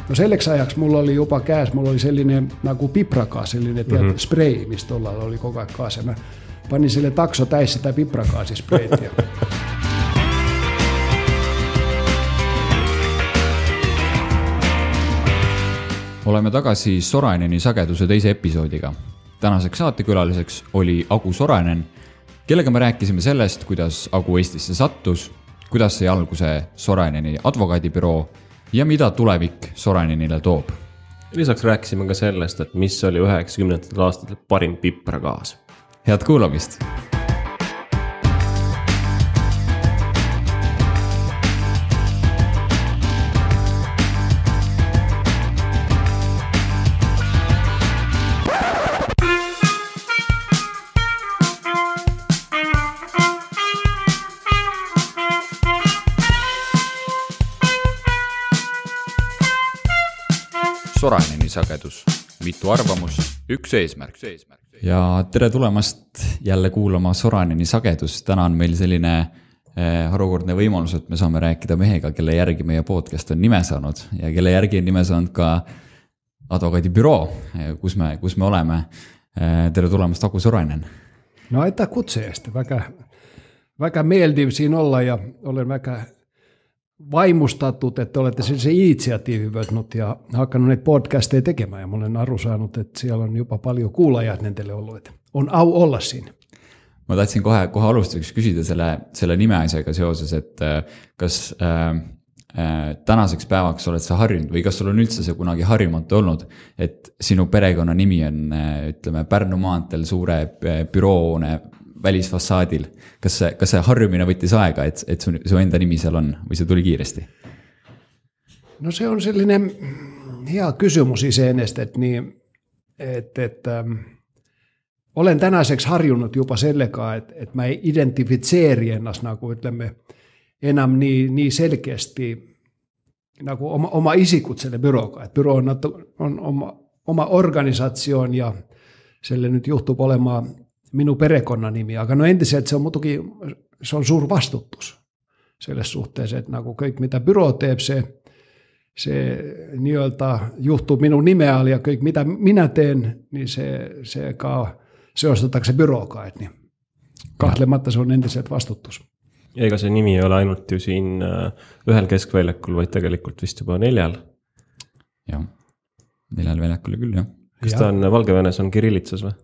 No selleksi ajaksi mulla oli jopa mulla oli sellainen nagu piprakaas, sellainen spray, mistä tuolla oli koko ajan kaas. Mä panin sille takso täis sitä piprakaasisprayt. Oleme tagasi Soraineni sageduse teise episoodiga. Tänaseks saatekülaliseks oli Agu Sorainen, kellega me rääkisime sellest, kuidas Agu Eestisse sattus, kuidas sai alguse Soraineni advokaadibüroo ja mida tulevik Sorainenile toob. Lisaks rääkisime ka sellest, et mis oli 90. aastatel parim piprakaas. Head kuulamist! Soraineni sagedus, mitu arvamust, üks eesmärk. Ja tere tulemast jälle kuulama Soraineni sagedus. Täna on meil selline harukordne võimalus, et me saame rääkida mehega, kelle järgi meie podcast on nime saanud ja kelle järgi on nime saanud ka advokaadibüroo, kus me oleme. Tere tulemast, Agu Sorainen. No aitäh kutse eest. Väga meeldiv siin olla ja olen väga vaimustatud, että olette sellaisen initsiatiivin võtnud ja hakannut näitä podcasteja tekemään. Ja mä olen aru saanut, että siellä on jopa paljon kuulajat nendele ollut, että on au olla siinä. Ma tahtsin kohe alustuseks küsida selle nime asjaga seoses, et kas tänaseks päevaks oled sa harjunud või kas sul on üldse see kunagi harjumatu olnud, et sinu perekonna nimi on, ütleme, Pärnu maanteel suure büroohoone välisfassaadil. Kas see harjumine võttis aega, et su enda nimi seal on või see tuli kiiresti? No se on sellainen hea kysymys iseenestä, että olen tänäiseksi harjunut jopa sellekaan, että mä ei identifitseeri ennast nagu ütleme enää niin selkeästi nagu oma isikut selle bürooga. Et büroo on oma organisatioon ja selle nyt juhtub olemaan minun perekonnanimi, aga no entiselt se on suur vastutus selles suhteessa, että nagu kõik mitä büroo teeb, se nii-öelda juhtub minun nimeä ja kõik mitä minä teen, niin se ka seostatakse bürooga, et niin kahtlematta se on entiselt vastutus. Ega see nimi ei ole ainult ju siin ühel keskväljakul, vaid tegelikult vist juba 4. Jah, 4 väljakul küll, jah. Kas ta on Valgevenes on kirillitsas või?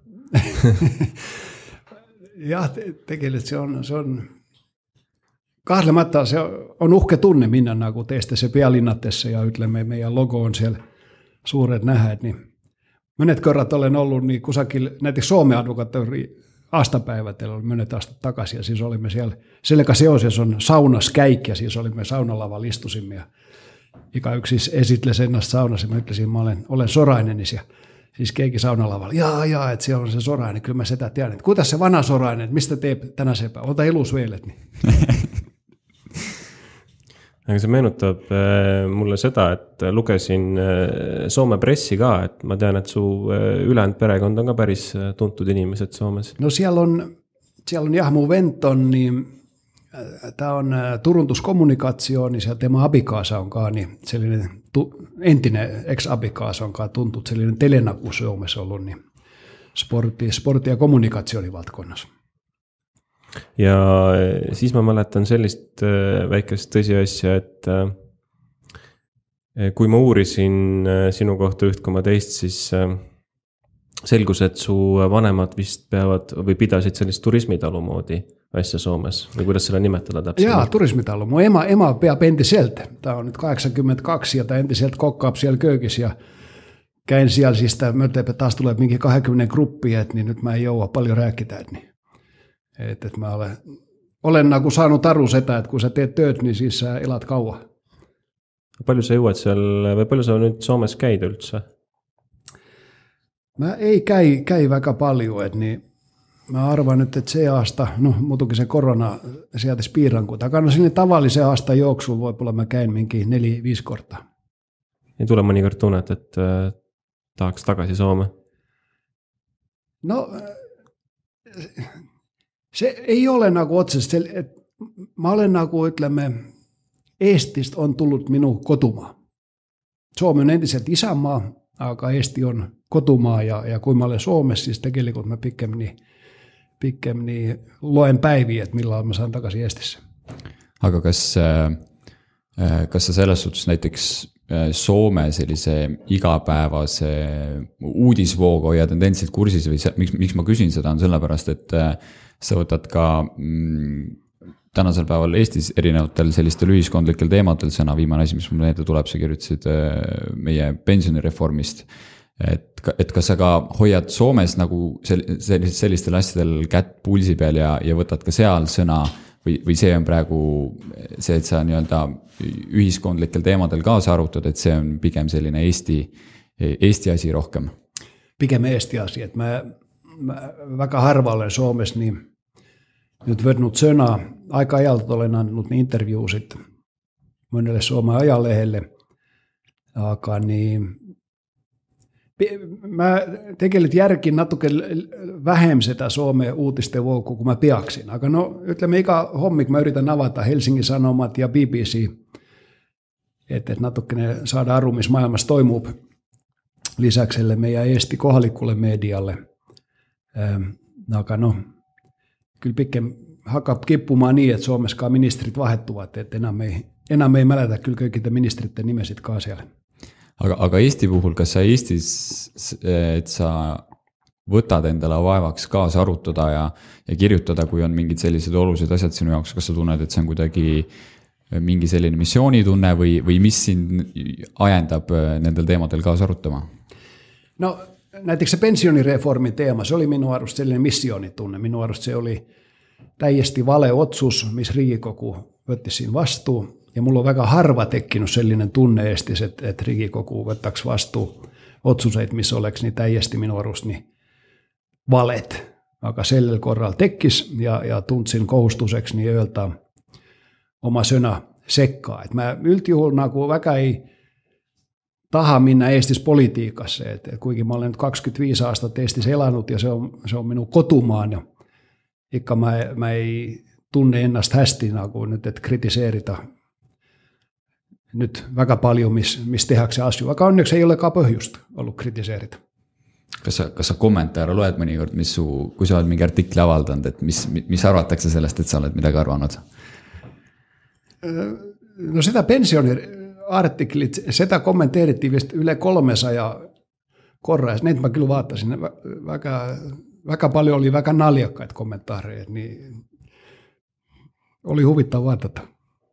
Jah, tegelikult se on kahtlemata se on uhke tunne minna nagu teistä pealinnatessa ja ütleme meidän logo on siellä suuret nähdä, niin monet kerrat olen ollut niin kusakil näiteks Suomen advokaattori aastapäivät, oli monet aastat takaisin ja siis olimme siellä selkä seoses on saunaskäik ja siis olimme saunalavalla istusimme ja ikä yksi siis esitles ennast saunassa ja mä ütlesin, mä olen Sorainenis ja siis keegi saunalavalla, jaa, että siellä on se Sorainen, kyllä mä sitä tiedän, että kuinka se vanha Sorainen, että mistä teet tänä sepä, ota elus veel, et nii. Aga see meenutab mulle seda, et lugesin Soome pressi ka, et ma tean, et su ülejäänud perekond on ka päris tuntud inimesed Soomes. No siellä on jah, mun vent on, niin tämä on turunduskommunikaatioon ja tema abikaasa on ka, niin sellainen entinen ex-abikaasa on ka tuntud, sellainen telenaku Suomessa ollut, niin sportti ja kommunikatsioonivaltkonnassa. Ja siis ma mäletan sellist väikest tõsiasja, et kui ma uurisin sinu kohta üht koma teist, siis selgus, et su vanemad vist peavad või pidasid sellist turismitalu moodi asja Soomes. Või kuidas seda nimetada täpselt? Jaa, turismitalu. Mu ema peab entiselt. Ta on nyt 82 ja ta entiselt kokkaab siellä köökis ja käin siellä siis, että taas tulee minkin 20 gruppia, niin nyt mä ei joua paljon rääkitä, niin että mä olen nagu saanut aru seda, että kun sä teet tööt, niin siis sä elad kauan. Palju sa jõuad seal, või palju sa nüüd Soomes käid üldse? Mä ei käy väga paljon, että niin mä arvan nyt, että se aasta, no muutenkin se korona sieltä piirankuita, aga no sinne tavallisen aasta jooksul võib-olla mä käin minkin 4-5 korta. Ei tule mõnikord tunnet, et tahaks tagasi Soome? No se ei ole nagu otseisesti, että mä olen nagu, ütleme, Eestistä on tullut minun kotumaa. Suomi on entiselt isänmaa, aga Eesti on kodumaa ja kui ma olen Suomessa, siis tegelikult mä pikemni loen päiviä, että millal mä saan takaisin Eestissä. Aga kas sa selles suhtes näiteks Soome sellise igapäevase uudisvooga hoia tendentsilt kursis või miks ma küsin seda on sellepärast, et sa võtad ka tänasel päeval Eestis erinevatel sellistel ühiskondlikel teemadel sõna, viimane asi, mis mul meelde tuleb, sa kirjutasid meie pensionireformist, et kas sa ka hoiad Soomes nagu sellistel asjadel kätt pulsi peal ja võtad ka seal sõna või see on praegu see, et sa nii-öelda ühiskondlikel teemadel kaasa arutad, et see on pigem selline Eesti asi rohkem? Pigem Eesti asi, että mä väga harva olen Suomessa niin nyt võtnud sõna, aika ajalta olen andnud niin intervjuusit mõnelle Soome ajalehelle, aga niin mä tegelikult järgin natuke vähem seda Soome uutiste voogu, kui mä peaksin. Aga no ütleme iga hommik mä yritän avata Helsingin Sanomat ja BBC, että natukene saada aru, mis maailmassa toimub lisäkselle meidän Eesti kohalikulle medialle. Aga no, kyllä pikken hakkab kippumaan niin, että Suomessakaan ministerit vahettuvat, että enam ei mäletä kyllä kaikki ministeritten nimesit ka siellä. Aga Eesti puhul, kas sa Eestis, et sa võtad endale vaevaks kaasa arutada ja kirjutada, kui on mingid sellised olulised asjad sinu jaoks, kas sa tunned, et see on kuidagi mingi selline missioonitunne või mis sind ajendab nendel teemadel kaasa arutama? No näiteks se pensionireformin teema, se oli minun arvosta sellainen missioonitunne. Minun arvosta se oli täiesti vale otsus, missä Riigikogu võtti siinä vastuu. Ja mulla on väga harva tekkinyt sellainen tunne Eestis, että Riigikogu võttaks vastuu otsuseid, missä oleks niin täiesti minun arvosta niin valet. Aga sellel korral tekkis ja tuntsin kohustuseksi niin ööltä oma sõna sekkaa. Et mä yltijuhul nagu väga ei taha minna Eestis politiikasse, et kuigi mä olen nyt 25 aastat Eestis elanut ja se on minun kotumaan ja ikka mä ei tunne ennast hästi nagu nyt, et kritiseerida nyt väga paljon, mis tehakse asju, aga õnneks ei ole ka põhjust ollut kritiseerida. Kas sa kommentaare loed mõnikord, kui sa oled mingi artikli avaldanud, et mis arvatakse sellest, et sa oled midagi arvanud? No sitä pensioniartiklit, sitä kommenteerittiin vist üle 300 korra, ja mä kyllä vaatasin, väga paljon oli väga naljakkaid kommentaareja, niin oli huvittava vaatata.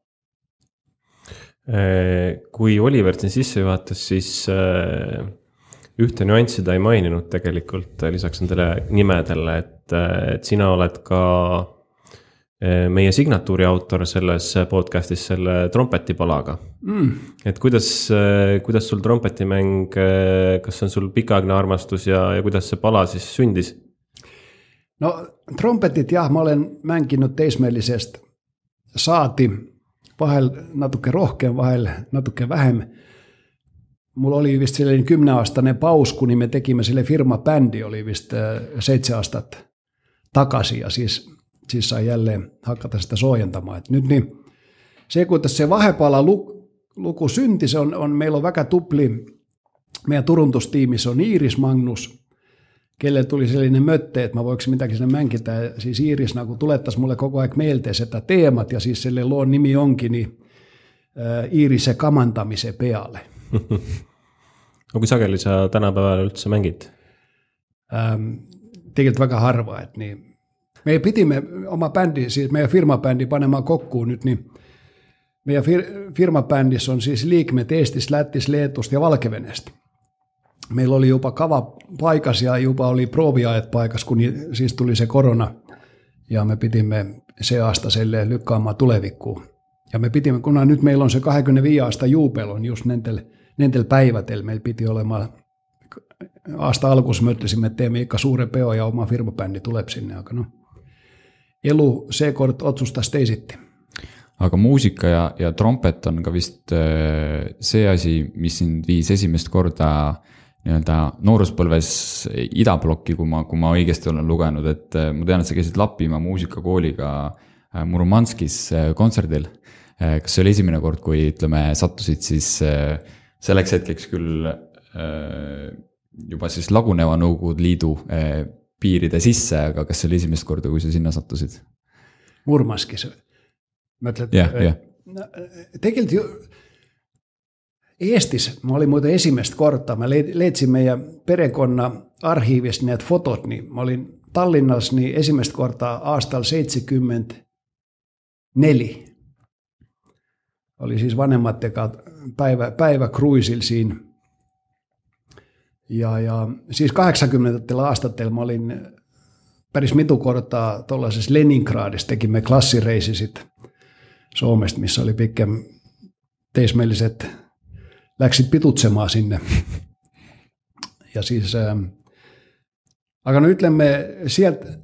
Kui Oliver siin sisse juhatas, siis ühte nüanssi ta ei maininud tegelikult lisaks nendele nimedele, et sina oled ka meie signatuuri autor selles podcastis selle trompetipalaga. Et kuidas sul trompetimäng, kas on sul pikaaegne armastus ja kuidas see pala siis sündis? No trompetit jah, ma olen mänginud teismellisest saati, vahel natuke rohkem, vahel natuke vähem. Mulla oli vist sellainen 10-aastane paus, kun me tekimme sille firmabändi, oli vist 7 aastat takaisin ja siis sai jälleen hakata sitä soojentamaan. Et nyt niin, se kun tässä se vahepala luku synti, se on meillä on väga tupli, meidän turuntustiimissä on Iiris Magnus, kelle tuli sellainen mötte, että mä voiko mitäkin sinne mänkitä. Siis Iiris kun tulettaisi mulle koko ajan meiltä sitä teemat, ja siis selle loon nimi onkin niin Iirise kamantamise peale. No kui sageli sa tänapäeval üldse mängid? Tegelikult väga harva. Et niin, me pitimme oma bändi, siis meidän firmabändi panemaan kokkuun nyt, niin meidän firmabändissä on siis liikmet Eestis, Lättis, Leetusta ja Valkevenestä. Meillä oli jopa kava paikas ja jopa oli prooviajat paikas, kun siis tuli se korona ja me pitimme se aasta selleen lykkaamaan tulevikkuun. Ja me pitimme, kun nyt meillä on se 25 aasta juupelon just nentel päivätel, meillä piti olemaan aasta alkuus mötlisimme, että teemme ikka suuren peo ja oma firmabändi tuleb sinne, aga no elu seekord otsustas teisitti. Aga muusika ja trompet on ka vist see asi, mis sind viis esimest korda nii-öelda nooruspõlves idablokki, kui ma õigesti olen lugenud, et ma tean, et sa käisid Lapimaa muusikakooliga Murmanskis kontserdil. Kas see oli esimene kord, kui ütleme, sattusid siis selleks hetkeks küll juba siis laguneva Nõukogude Liidu piiride sisse, aga kas see oli esimest korda, kui sa sinna sattusid? Murmaskis. Mõtled, tegelikult ju Eestis, ma olin muuten esimest korda, mä leidsin meidän perekonna arhiivista need fotot, niin mä olin Tallinnas niin esimest kortaa aastal 74. Oli siis vanhemmatteka päivä kruisil siinä. Ja siis 80 aastatteella mä olin päris mitu kortaa tuollaisessa Leningradissa, tekimme klassireisi sit Suomesta, missä oli pitkän teismelliset läksit pitutsemaan sinne. Ja siis, aga no ütleme, sieltä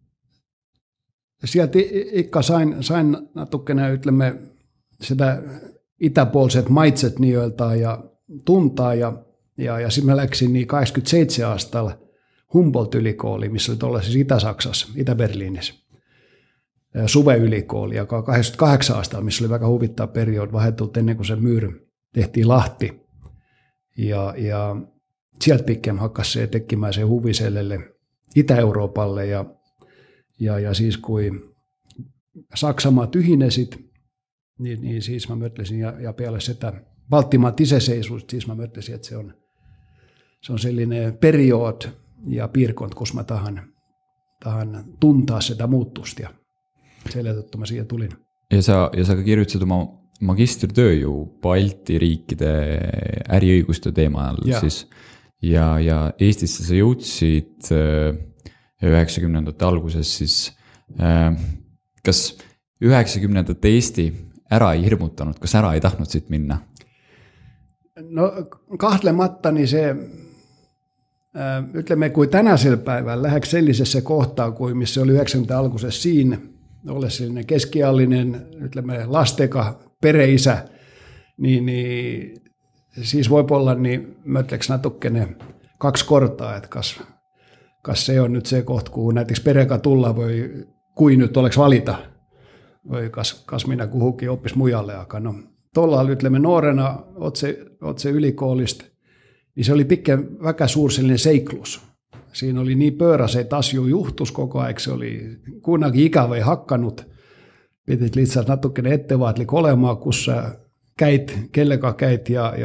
ikka sain natukene, ütleme, sitä itäpuoliset maitset niiltä ja tuntaa, ja sitten mä läksin niin 87 aastalla Humboldt-ylikooliin, missä oli tuollaisessa Itä-Saksassa, Itä-Berliinissä. Suve-ylikooli, joka on 88 aastalla, missä oli aika huvittava periodi, vaihdeltu ennen kuin se myyry tehtiin Lahti. Ja sieltä pikkem hakkas se tekemään se huvisellelle Itä-Euroopalle. Ja siis kun Saksamaa tyhjinesit, niin siis mä mötlesin, ja vielä sitä Baltimaan iseseisuus, siis mä mötlesin, että se on sellainen period ja piirkont, kus mä tahan tuntaa sitä muuttusta. Ja selle tõttu ma siia tulin. Ja sa ka kirjutasid oma magistritöö ju Balti riikide äriõiguste teemal siis. Ja Eestisse sa jõudsid 90ndate alguses siis. Kas 90ndate Eesti ära ei hirmutanud, kas ära ei tahtnud siit minna? No kahtlemata niin se, ütleme, kui tänasel päivällä läheks sellisessä kohtaa, kuin missä oli 90 alguses siinä, ole sellainen keskiallinen, ütleme, lasteka pereisä, niin siis voi olla, niin mötleks natukkene 2 kortaa, että kas se on nyt se kohta, kun näiteks pereka tulla voi, kui nyt oleks valita, voi kas minä kuhukin oppis mujalle, aga no tuolla ütleme nuorena otse ylikoolista, niin se oli pitkän väga suur sellainen seiklus. Siinä oli niin pööraseet asioita juhtus koko ajan, se oli kunnakin ikävä ei hakkanut. Pitit lihtsalt natukene ettevaatlik olemaan, kun sä käit, kellega käit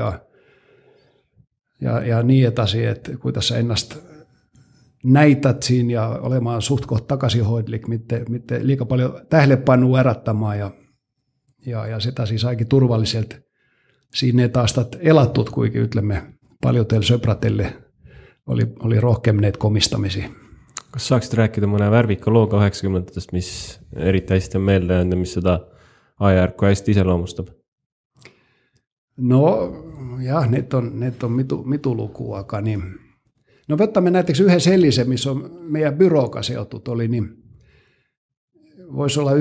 ja niin etasi, että kuidas sä ennast näität siinä ja olemaan suht koht takaisinhoidlik, mitte liikaa paljon tählepannua ärättämään ja sitä siis aika turvalliselta siinä ei taas elattut, kuinkin ytlemme paljon teille söpratelle oli rohkem neid komistamisi. Kas saaksid rääkida mõne värvika looga 90-ndast, mis eriti hästi on meelde jäänud ja mis seda ajajärku hästi iseloomustab? No jah, need on mitu lukua, aga niin. No võtame näiteks yhden sellisen, missä on meidän byrooga seotut, oli niin, voisi olla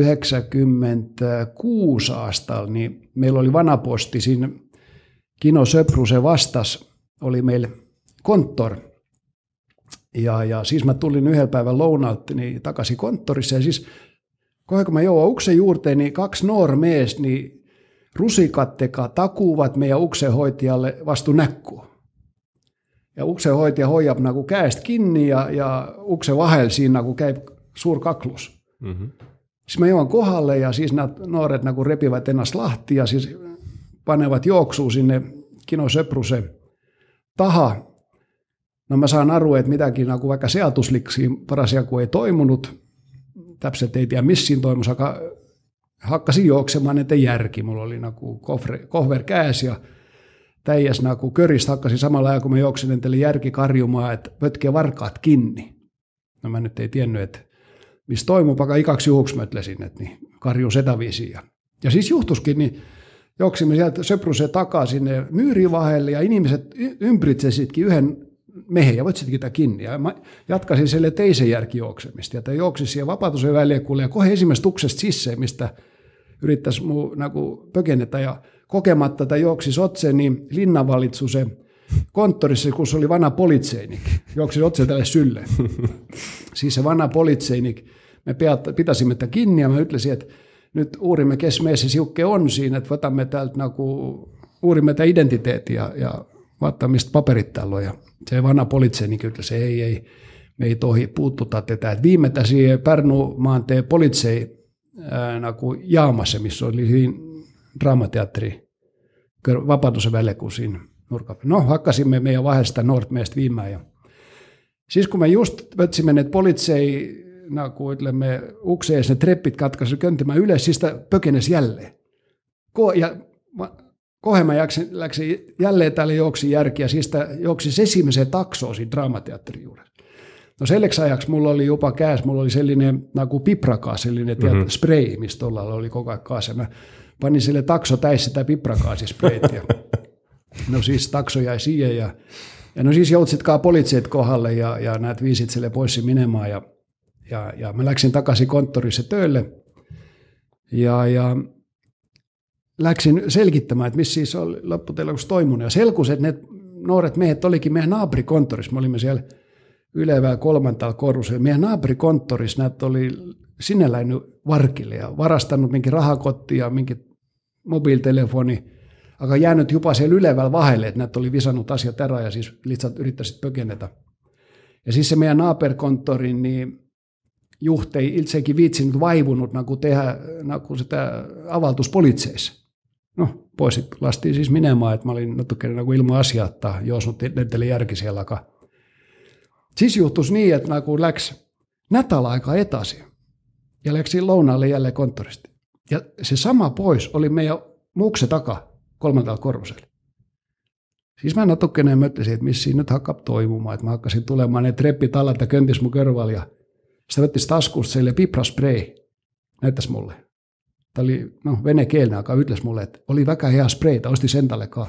96 aastalla, niin meillä oli vanaposti siinä Kino Söprusen vastas, oli meillä konttor. Ja siis mä tulin yhdellä päivän lounalta niin takaisin konttorissa, ja siis kohan kun mä jouan uksen juurteen, niin 2 nuormeest niin rusikatteka takuvat meidän uksenhoitajalle vastu näkkuun. Ja uksenhoitaja hoijab nagu käest kinni ja uksen vahel siinä kun käy suur kaklus. Mm-hmm. Siis mä jouan kohdalle ja siis nämä nuoret nagu repivät ennast lahti ja siis panevat juoksua sinne Kino Söprusen taha. No mä saan aru, että mitäkin nagu vaikka seatusliksi parasiaku ei toimunut. Täpset ei tiedä missiin toimus, aga hakkasin juoksemaan eteen järki. Mulla oli nagu kohver käes ja täijäs nagu köristä hakkasin samalla ajan, kun mä juoksin entelle järki karjumaan, että pötkee varkaat kiinni. No mä nyt ei tiennyt, että missä toimuu, aga igaksi juhuksi mötlesin, että niin karjun seda viisiin. Ja siis juhtuskin, niin juoksimme sieltä Söpruseen takaa sinne myyrin vahelle ja ihmiset ymbritsesitkin yhden mehen ja voitsitkin sitä kiinni. Ja mä jatkasin selle teisen järki juoksemista. Ja tämä juoksi siihen vapautusen väliekulle ja kohe ensimmäistä uksesta sisään, mistä yrittäisi muu nagu pökenetä. Ja kokematta tämä juoksi otse, niin linnanvalitsu se konttorissa, kun se oli vanha politseinik. Juoksi otse tälle sylle. Siis se vanha politseinik, me pitäisimme tätä kiinni ja mä ytlesin, että nyt uurimme, kes meessä siukke on siinä, että otamme täältä nagu uurimme tämä identiteetti ja vaattaa, mistä paperit täällä on. Ja se vanha poliitse, niin kyllä se ei, me ei tohi puuttuta tätä. Et viimeitä siihen Pärnu-maanteen poliitsei jaamassa, missä oli siinä draamateatteri Vapautuksen välekuun siinä nurkalla. No, hakkasimme meidän vahesta Nordmeesta viimein. Ja siis kun me just vetsimme ne poliitsei, me ukseessa ne treppit katkaisu köntimään ylös, siis pökenes jälleen. Ja Kohema läksi jälleen täällä juoksi järkiä, siis juoksi esimeseen taksoon siinä draamateatterin juuressa. No selleksi ajaksi mulla oli jopa käs, mulla oli sellainen piprakaa, sellainen spray, mistä tuolla oli koko ajan kaas. Mä panin sille takso täis sitä piprakaasisprayt. No siis takso jäi siihen ja no siis joutsitkaan poliitseet kohdalle ja näet viisit sille pois minemään ja mä läksin takaisin konttorissa töille ja läksin selkittämään, että missä siis oli lopputeloksi toiminut. Ja selkus, että ne nuoret miehet olikin meidän naapurikonttorissa. Me olimme siellä ylevää 3. korrusella. Meidän naapurikonttorissa näitä oli sinne läinyt varkille ja varastanut minkin rahakotti ja minkin mobiilitelefoni. Aga jäänyt jopa siellä ylevällä vahelle, että näitä oli visannut asiat erää ja siis litsat yrittäisit pökenetä. Ja siis se meidän naapurikonttorin niin juhtei itsekin viitsin vaivunut tehdä sitä avaltuspoliitseissa. No, pois lastiin siis minemään, että mä olin ilman asiaa, että jos nyt netteli järki siellä. Siis juhtuisi niin, että kun läksi nätällä aikaa etasi ja läksi lounaalle jälleen konttorista. Ja se sama pois oli meidän mukse taka 3. korvusella. Siis mä natukkeneen möttisin, että missä siinä nyt hakkaa toimumaan, että mä hakkasin tulemaan ne treppit alat ja köntis mun körvalla ja sitä vettisi taskusta seille pipraspray, näyttäisi mulle. Tämä oli venekielinen, joka ytlesi mulle, että oli väkä hea sprayta, osti sentallekaan.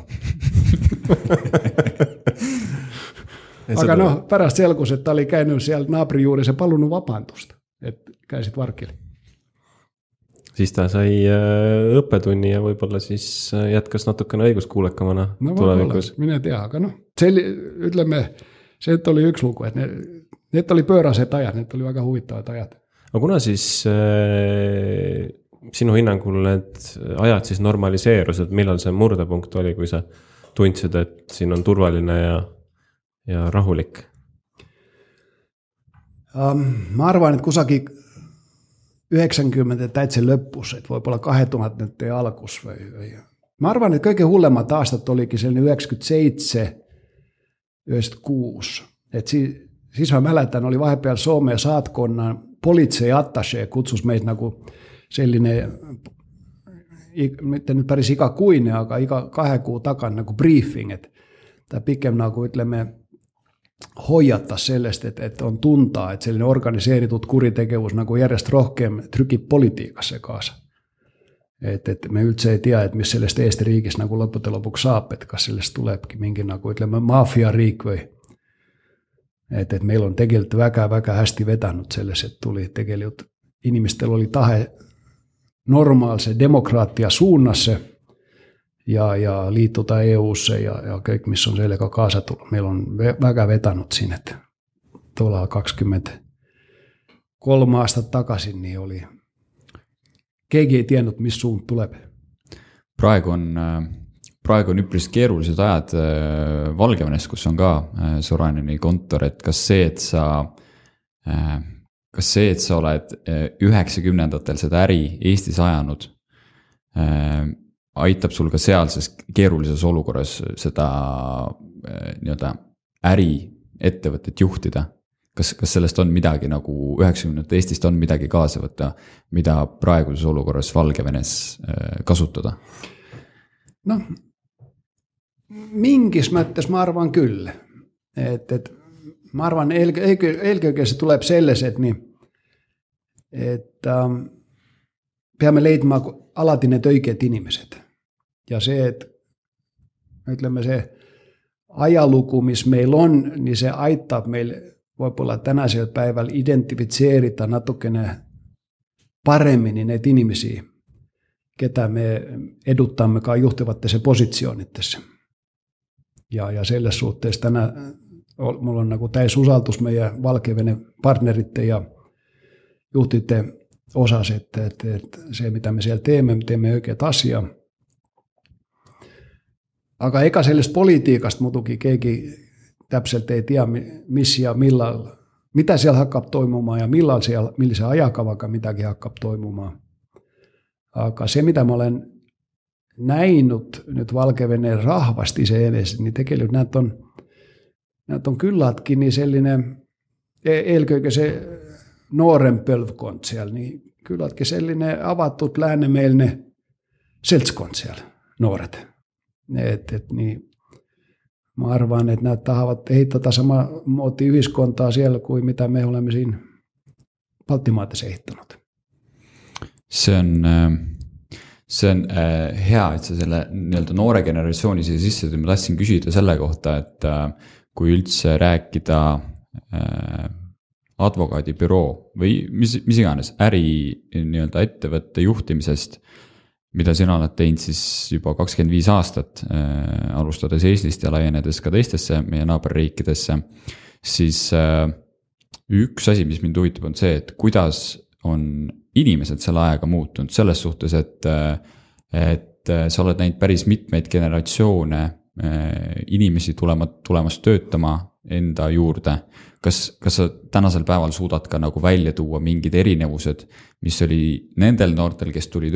Aga pärästä selkus, että oli käynyt siellä naapurijuurissa ja palunnut vapaantusta, että käisit varkille. Siis ta sai õppetunni ja võib-olla siis jätkas natukene õiguskuulekamana tulevikus. Minä tiedä, aga ütleme, se oli yksi luku, että need oli pöörased ajad, need oli väga huvitavad ajad. Aga kuna siis sinu hinnangul need ajad siis normaliseerusid, millal see murdepunkt oli, kui sa tundsid, et siin on turvaline ja rahulik? Mä arvaan, että kusagin 90 täitsen lõppus, että voi olla 2000 alkus. Mä arvaan, että kaikkein hullemmat aastat olikin sellainen 97, 96. Et siis mä mäletän, oli vahepeal Suomeen saatkonnan politsei attaché kutsus meitä sellainen, mitte nyt päris iga kuine, aga iga 2 kuu takan briefing, että tämä pikem ütleme hoiattaa sellaista, että on tuntaa, että sellainen organiseeritut kuritekevus järjest rohkem trykib politiikassa kaasa. Että me üldse ei tiedä, että missä sellaista Eesti riigis loppujen lopuksi saab, että kas sellest tuleekin minkin ütleme mafiariik või. Että meillä on tegelikult väga hästi vetänyt sellaiset, että tuli tegelikult inimestel oli tahe normaalse demokraattia suunnassa ja liittyä EU:ssa ja kaikki, missä on selkä kaasa tullut. Meillä on väga vetänyt sinne, että tuolla 23 aastat takaisin niin oli, keegi ei tiennyt, missä suund tuleb. Praegu on üpris keerulised ajad Valgevenes, kus on ka Soraineni kontor, et kas see, et sa oled 90-ndatel seda äri Eestis ajanud, aitab sul ka sealses keerulises olukorras seda äri ettevõtet juhtida? Kas sellest on midagi 90-ndate Eestist on midagi kaasa võtta, mida praeguses olukorras Valgevenes kasutada? No, mingis mõttes ma arvan küll. Et ma arvan, eelkõige see tuleb selliselt, et peame leidma alati need õiged inimesed. Ja see, et ütleme see ajalugu, mis meil on, niin se aitab meil võib-olla tänasel päiväl identifitseerida natukene paremini need inimesi, ketä me eduttamme ka juhtivatesse positsioonitesse. Ja selles suhteessa tänä mulla on täys usaldus meidän Valgevene partnerite ja juhtite osas, että se mitä me siellä teemme, me teemme oikeat asiaa. Aga eka sellest politiikasta mutukin keegi täpselt ei tiedä, missä ja millal, mitä siellä hakkab toimumaan ja millal siellä, millisen ajakavaga mitäkin hakkab toimumaan. Aga se, mitä mä olen näinyt nyt Valkeveneen rahvasti se edes, niin tegelikult näitä on kylläkin niin sellainen, elköikö se nuoren pölvkont siellä, niin kylläkin sellainen avattut läänemeellinen seltskont siellä, nuoret. Niin, mä arvaan, että nämä tahavat heittää sama muotti yhteiskuntaa siellä kuin mitä me olemme siinä Baltimaatissa ehittanut. See on hea, et sa selle nii-öelda noore generatsiooni siia sisse tõid. Ma tahtsin küsida selle kohta, et kui üldse rääkida advokaadibüroo või mis iganes äri nii-öelda ettevõtte juhtimisest, mida sina oled teinud siis juba 25 aastat, alustades Eestist ja laienedes ka teistesse meie naaberriikidesse, siis üks asi, mis mind huvitab, on see, et kuidas on inimesed selle ajaga muutunud selles suhtes, et sa oled näinud päris mitmeid generatsioone inimesi tulemas töötama enda juurde. Kas sa tänasel päeval suudad ka nagu välja tuua mingid erinevused, mis oli nendel noortel, kes tulid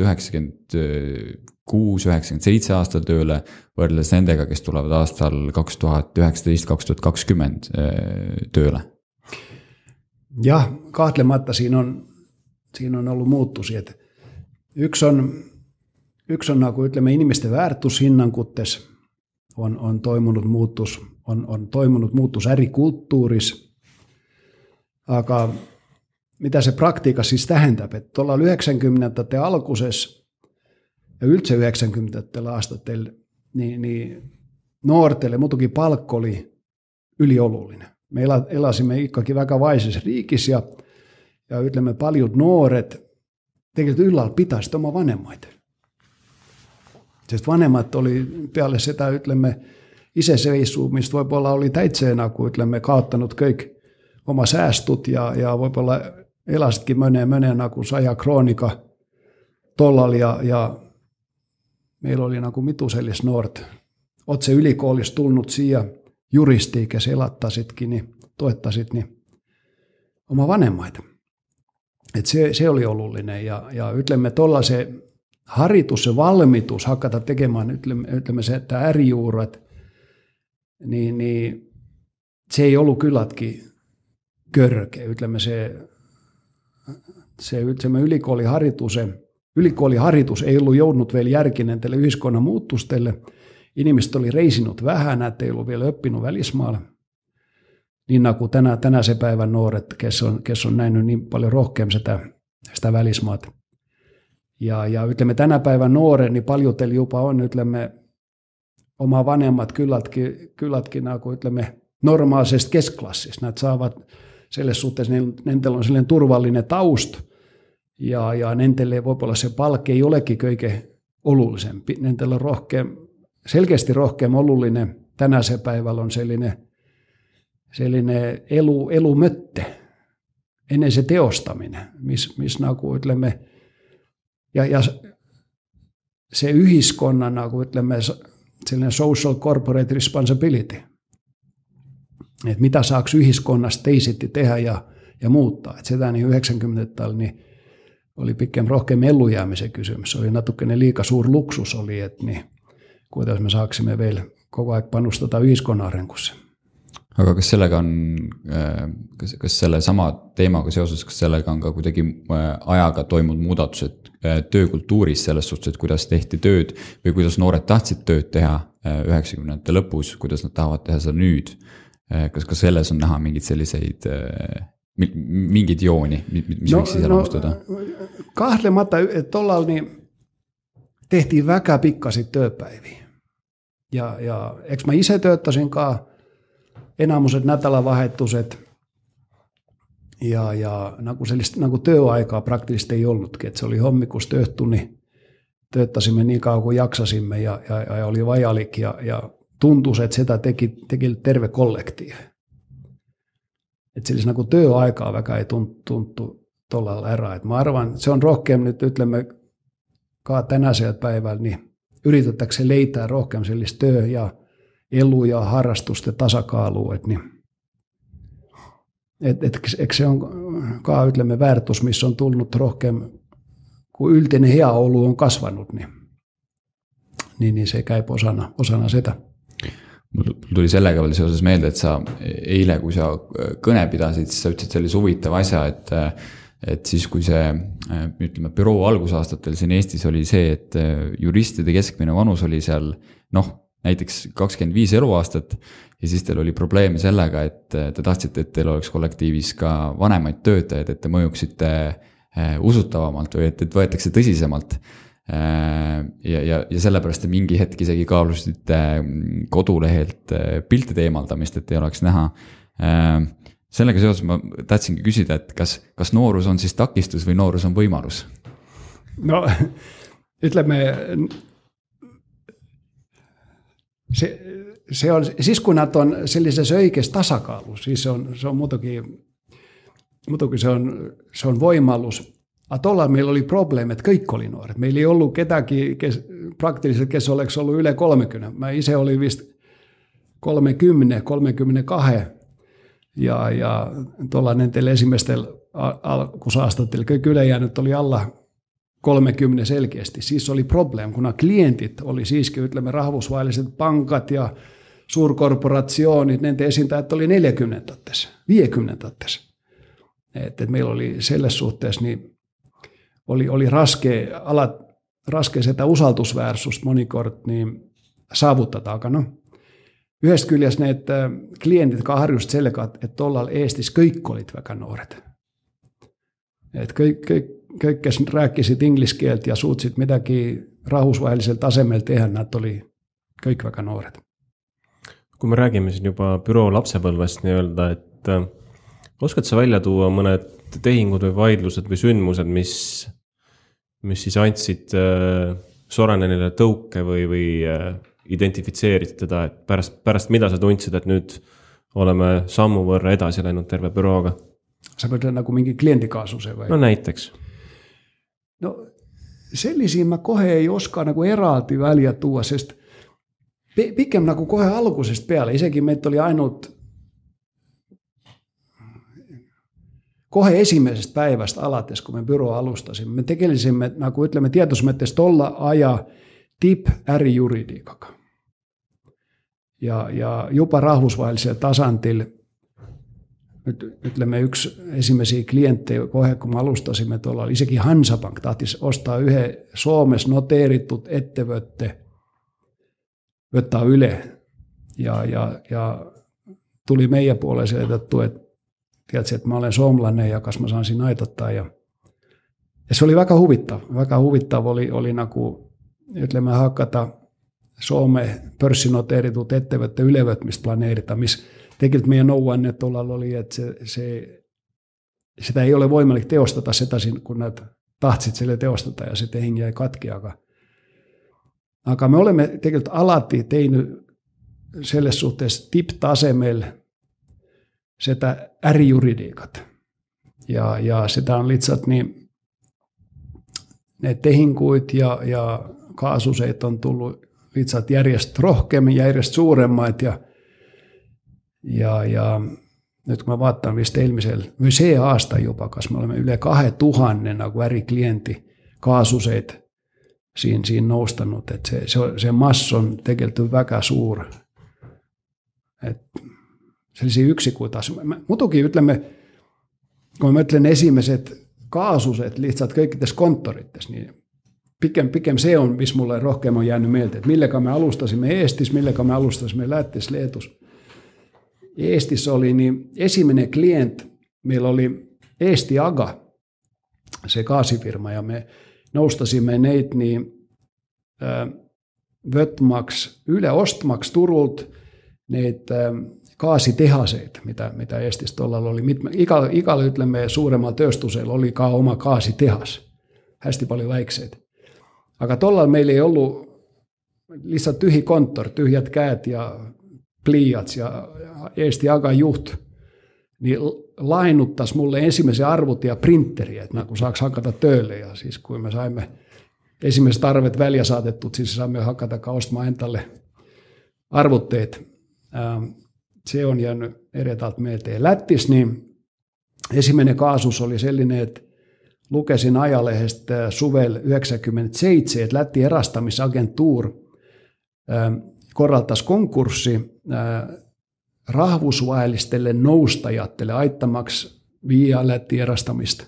96-97 aastal tööle, võrreldes nendega, kes tulevad aastal 2019-2020 tööle? Jah, kahtlemata siinä on ollut muuttusi. Yksi on nagu ütleme inimeste väärtushinnangutes on toimunut muutus ärikulttuuris. Aga mitä se praktiikka siis tähendab, että tuolla 90-te alkuses ja üldse 90-te aastatel niin nuortelle mutukin palkko oli yliolullinen. Me elasimme ikkakin väga vaisessa riikissä ja ütleme paljud noored tegelikult ülal pidasid oma vanemaid. Sest vanemad oli peale seda, ütleme, iseseisvumist võib-olla oli täitse nagu, ütleme, kaotanud kõik oma säästud ja võib-olla elasidki mõne nagu 100 krooniga tollal ja meillä oli nagu mitu sellist noort otse ülikoolista tulnud siia juristi, kes elattasidkin, niin toettasid niin oma vanemaid. Et se oli olullinen ja ütleme tollaise haritus ja valmitus hakata tekemään ütleme se, että ärijuuret, niin se ei ollut kyllätkin körke. Ütleme se ütleme ylikooliharitus ei ollut joudunut vielä järkinen tälle yhteiskunnan muutustelle. Ihmiset oli reisinut vähän, että ei ollut vielä oppinut välismaalla. Niin kuin tänä se päivän nuoret, kes on nähnyt niin paljon rohkeammin sitä välismaata. Ja ytlemme tänä päivän nuoren, niin paljuteli jopa on ytlemme oma vanhemmat kyllätkin kuin ytlemme normaalisesta kesklassista. Näitä saavat sellaisessa suhteessa, nentellä on sellainen turvallinen taust ja nentelle voi olla se palkki ei olekin kaikkein olullisempi. Nentellä on selkeästi rohkeammin olullinen tänä se päivällä on sellainen elumötte ennen se teostaminen, missä nagu ütlemme ja se yhteiskunnan nagu ütlemme sellainen social corporate responsibility, että mitä saaks yhteiskunnasta teisitti tehdä ja muuttaa. Et sitä niin 90-täällä niin oli pikkem rohkeammin elujäämisen kysymys. Se oli natukkinen liika suur luksus oli, että niin kuitenkin me saaksimme vielä koko ajan panustata yhteiskunnan arengusse. Aga kas sellega on, kas selle sama teemaga seoses, kas sellega on ka kuidagi ajaga toimunud muudatused töökultuuris selles suhtes, et kuidas tehti tööd või kuidas noored tahtsid tööd teha 90-ndate lõpus, kuidas nad tahavad teha seda nüüd? Kas selles on näha mingid selliseid, mingid jooni, mis võiks siis elamustada? Kahtlemata, että tollal niin tehtiin väga pikkasid tööpäiviä. Ja eks mä ise töötasin ka enamuset nädalavahetuset ja nagu sellista nagu työaikaa praktisesti ei ollutkin, että se oli hommikusta öhtuni, töötasimme niin kauan kuin jaksasimme ja oli vajalik ja tuntui, että sitä teki terve kollektiivi. Että sellistä nagu työaikaa väga ei tuntu tuolla erää. Mä arvan, se on rohkeammin nyt ytlemme ka tänäisellä päivällä niin yritetäänkö leitää rohkeammin sellaista työ- ja elu- ja harrastusten tasakaalua, että niin, eikö se on ytlemme värtus, missä on tullut rohkeammin, kun yltinen heaolu on kasvanut, niin se käy osana sitä. Mul tuli sellega veel seoses meelde, et sa eile, kui sa kõne pidasid, siis sa ütlesid sellise huvitava asja, et siis kui see, ütleme, büroo algusaastatel siin Eestis oli see, et juristide keskmine vanus oli seal näiteks 25 eluaastat ja siis teil oli probleeme sellega, et te tahtsite, et teil oleks kollektiivis ka vanemaid töötajaid, et te mõjuksite usutavamalt või et võetakse tõsisemalt. Ja sellepärast te mingi hetk isegi kaalusite kodulehelt piltide eemaldamist, et ei oleks näha. Sellega seoses ma tahtsingi küsida, et kas noorus on siis takistus või noorus on võimalus? No, ütleme, se on, siis kun nad on sellisessä oikeassa tasakaalussa, siis se on muutenkin se on voimallus. Tuolla meillä oli probleemi, että kaikki oli nuoret. Meillä ei ollut ketäkin praktisesti, kes oleks ollut yle 30. Mä itse olin vist 30, 32 ja tuollainen teille ensimmäisellä alkusaastatella kyllä jäänyt oli alla 30 selkeästi. Siis oli probleemi, kun nämä klientit oli siiski ytlemme rahvusvaelliset pankat ja suurkorporationit, ne esiintäjät oli 40 ottes, 50 ottes. Että meillä oli selles suhteessa niin oli raskea sitä usaltusväärsusta monikort niin saavutetaanko. Yhdessä kyljessä ne, että klientit, jotka harjustivat selkä, että tuolla Eestissä kaikki olit väga nuoret. Että kaikki rääkisit ingliskieltä ja suutsit mitäkin rahvusvahelisella tasemella tehdä, näitä oli kaikki väga nuoret. Kui me räägime siin juba büroo lapsepõlvest nii-öelda, et oskad sa välja tuua mõned tehingud või vaidlused või sündmused, mis siis andsid Soranenile tõuke või identifitseerid teda, et pärast mida sa tundsid, et nüüd oleme sammu võrra edasi läinud terve bürooga? Sa mõtled nagu mingi kliendikaasuse või? No näiteks. No sellisiin mä kohe ei oska nagu eraldi välja tuua, sest pikem nagu kohe algusest peale, isegi meitä oli ainut kohe esimesest päivästä alates, kun me byroo alustasimme. Me tekelisimme, nagu ütleme, tietoismettes tolla aja tip ärijuridiikaga. Ja jopa rahvusvahelisella tasantilla, ütleme, yksi ensimmäisiä klientteja kohe, kun me alustasimme tuolla, oli sekin Hansabank, tahtisi ostaa yhden Suomessa noteeritut ettevötte, võttaa yle. Ja tuli meidän puolelle selitettu, että tiedätkö, että mä olen suomalainen ja kas mä saan siinä aitottaa. Ja se oli väga huvittava oli nagu, ütleme, hakata Soome pörssinoteeritut ettevõtte ülevõtmist planeerida, mis tegelikult meie nõuanne tollal oli, et sitä ei ole võimalik teostada seda siin, kun nad tahtsid selle teostada ja see tehing jäi katki, aga me oleme tegelikult alati teinud selles suhtes tipptasemel seda ärijuridiikat. Ja sitä on lihtsalt niin, need tehinguid ja kaasuseid on tullut lihtsalt järjest rohkeammin ja järjest suuremmat. Ja nyt kun mä vaatan vist eelmisellä, või see aasta jopa, kas me olemme yli 2000 nagu äriklienti kaasuseid siin noustanut, että se mass on tegelikult väga suur. Sellaisia yksikuita. Mutukin ütlemme, kun mä ütlen esimmäiset kaasuset lihtsalt kaikkites konttorites, niin pikem se on, missä mulle rohkeammin on jäänyt mieltä, että milläkä me alustasimme Eestissä, milläkä me alustasimme Lättis, Leetus. Eestissä oli niin ensimmäinen klient, meillä oli Eesti Aga, se kaasifirma, ja me noustasimme neitä niin Yle ostmaks Turult neitä kaasitehaseita, mitä Eestissä tuolla oli. Ikalla ytlemme suuremmalla tööstusella oli oma kaasitehas. Hästi paljon väikseitä. Aga tuolla meillä ei ollut lihtsalt tyhji konttor, tyhjät käät ja pliiats ja Eesti Aga juht. Niin lainuttas mulle ensimmäisen arvut ja printeriä, että kun saaks hakata töölle. Ja siis kun me saimme esimerkiksi tarvet väliä saatettu, siis saamme hakata ostamaan entalle arvotteet. Se on jäänyt edetalta meiltä lättis, niin ensimmäinen kaasus oli sellainen, että lukesin ajalehdestä suvel 1997, että Lätti erastamisagentuur korraltaisi konkurssi rahvusvaellistelle noustajatelle aittamaksi viiä Lätti erastamista.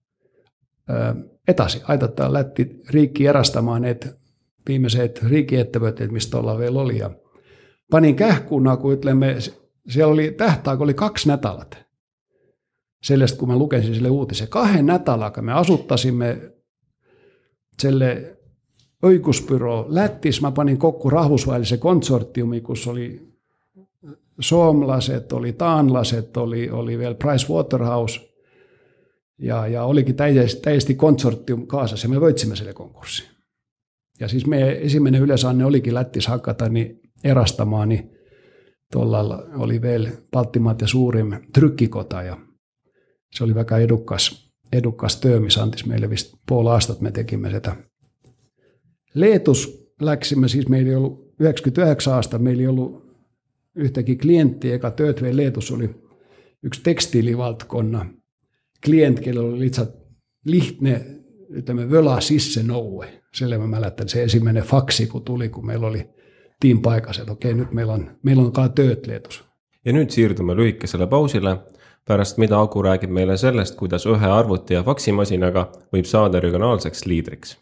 Etasi, aitattaa Lätti riikki erastamaan että viimeiset riikkiettävöt, mistä ollaan vielä oli. Ja panin kähkuuna, kun siellä oli tähtää, oli 2 nädalat. Sellaista, kun mä lukensin sille uutisen. 2 nädalaa, me asuttasimme selle oikeuspyro Lättis. Mä panin kokku rahvusvaellisen konsortiumi, kun oli suomalaiset, oli taanlaiset, oli vielä Price Waterhouse. Ja olikin täysin konsortium kaasassa ja me voitsimme sille konkurssiin. Ja siis meidän ensimmäinen yleisanne olikin Lättis hakata niin erastamaan, niin tuolla oli vielä Baltimaat ja suurin trykkikota ja se oli vähän edukas työ, missä antis meille vist puoli aastat me tekimme sitä. Leetus läksimme, siis meillä ei ollut 99 aastat, meillä ei ollut yhtäkin klienttiä, eka työt vielä Leetus oli yksi tekstiilivaltkonna klient, kello oli litsat lihtne, me völa sisse noue. Selvä mä lähtän se ensimmäinen faksi, kun tuli, kun meillä oli tiim paikassa, että okei, nyt meillä on tööt Leetus. Ja nüüd siirdume lühikesele pausile, pärast mida Aku räägib meile sellest, kuidas ühe arvuti ja faksimasinaga võib saada regionaalseks liidriks.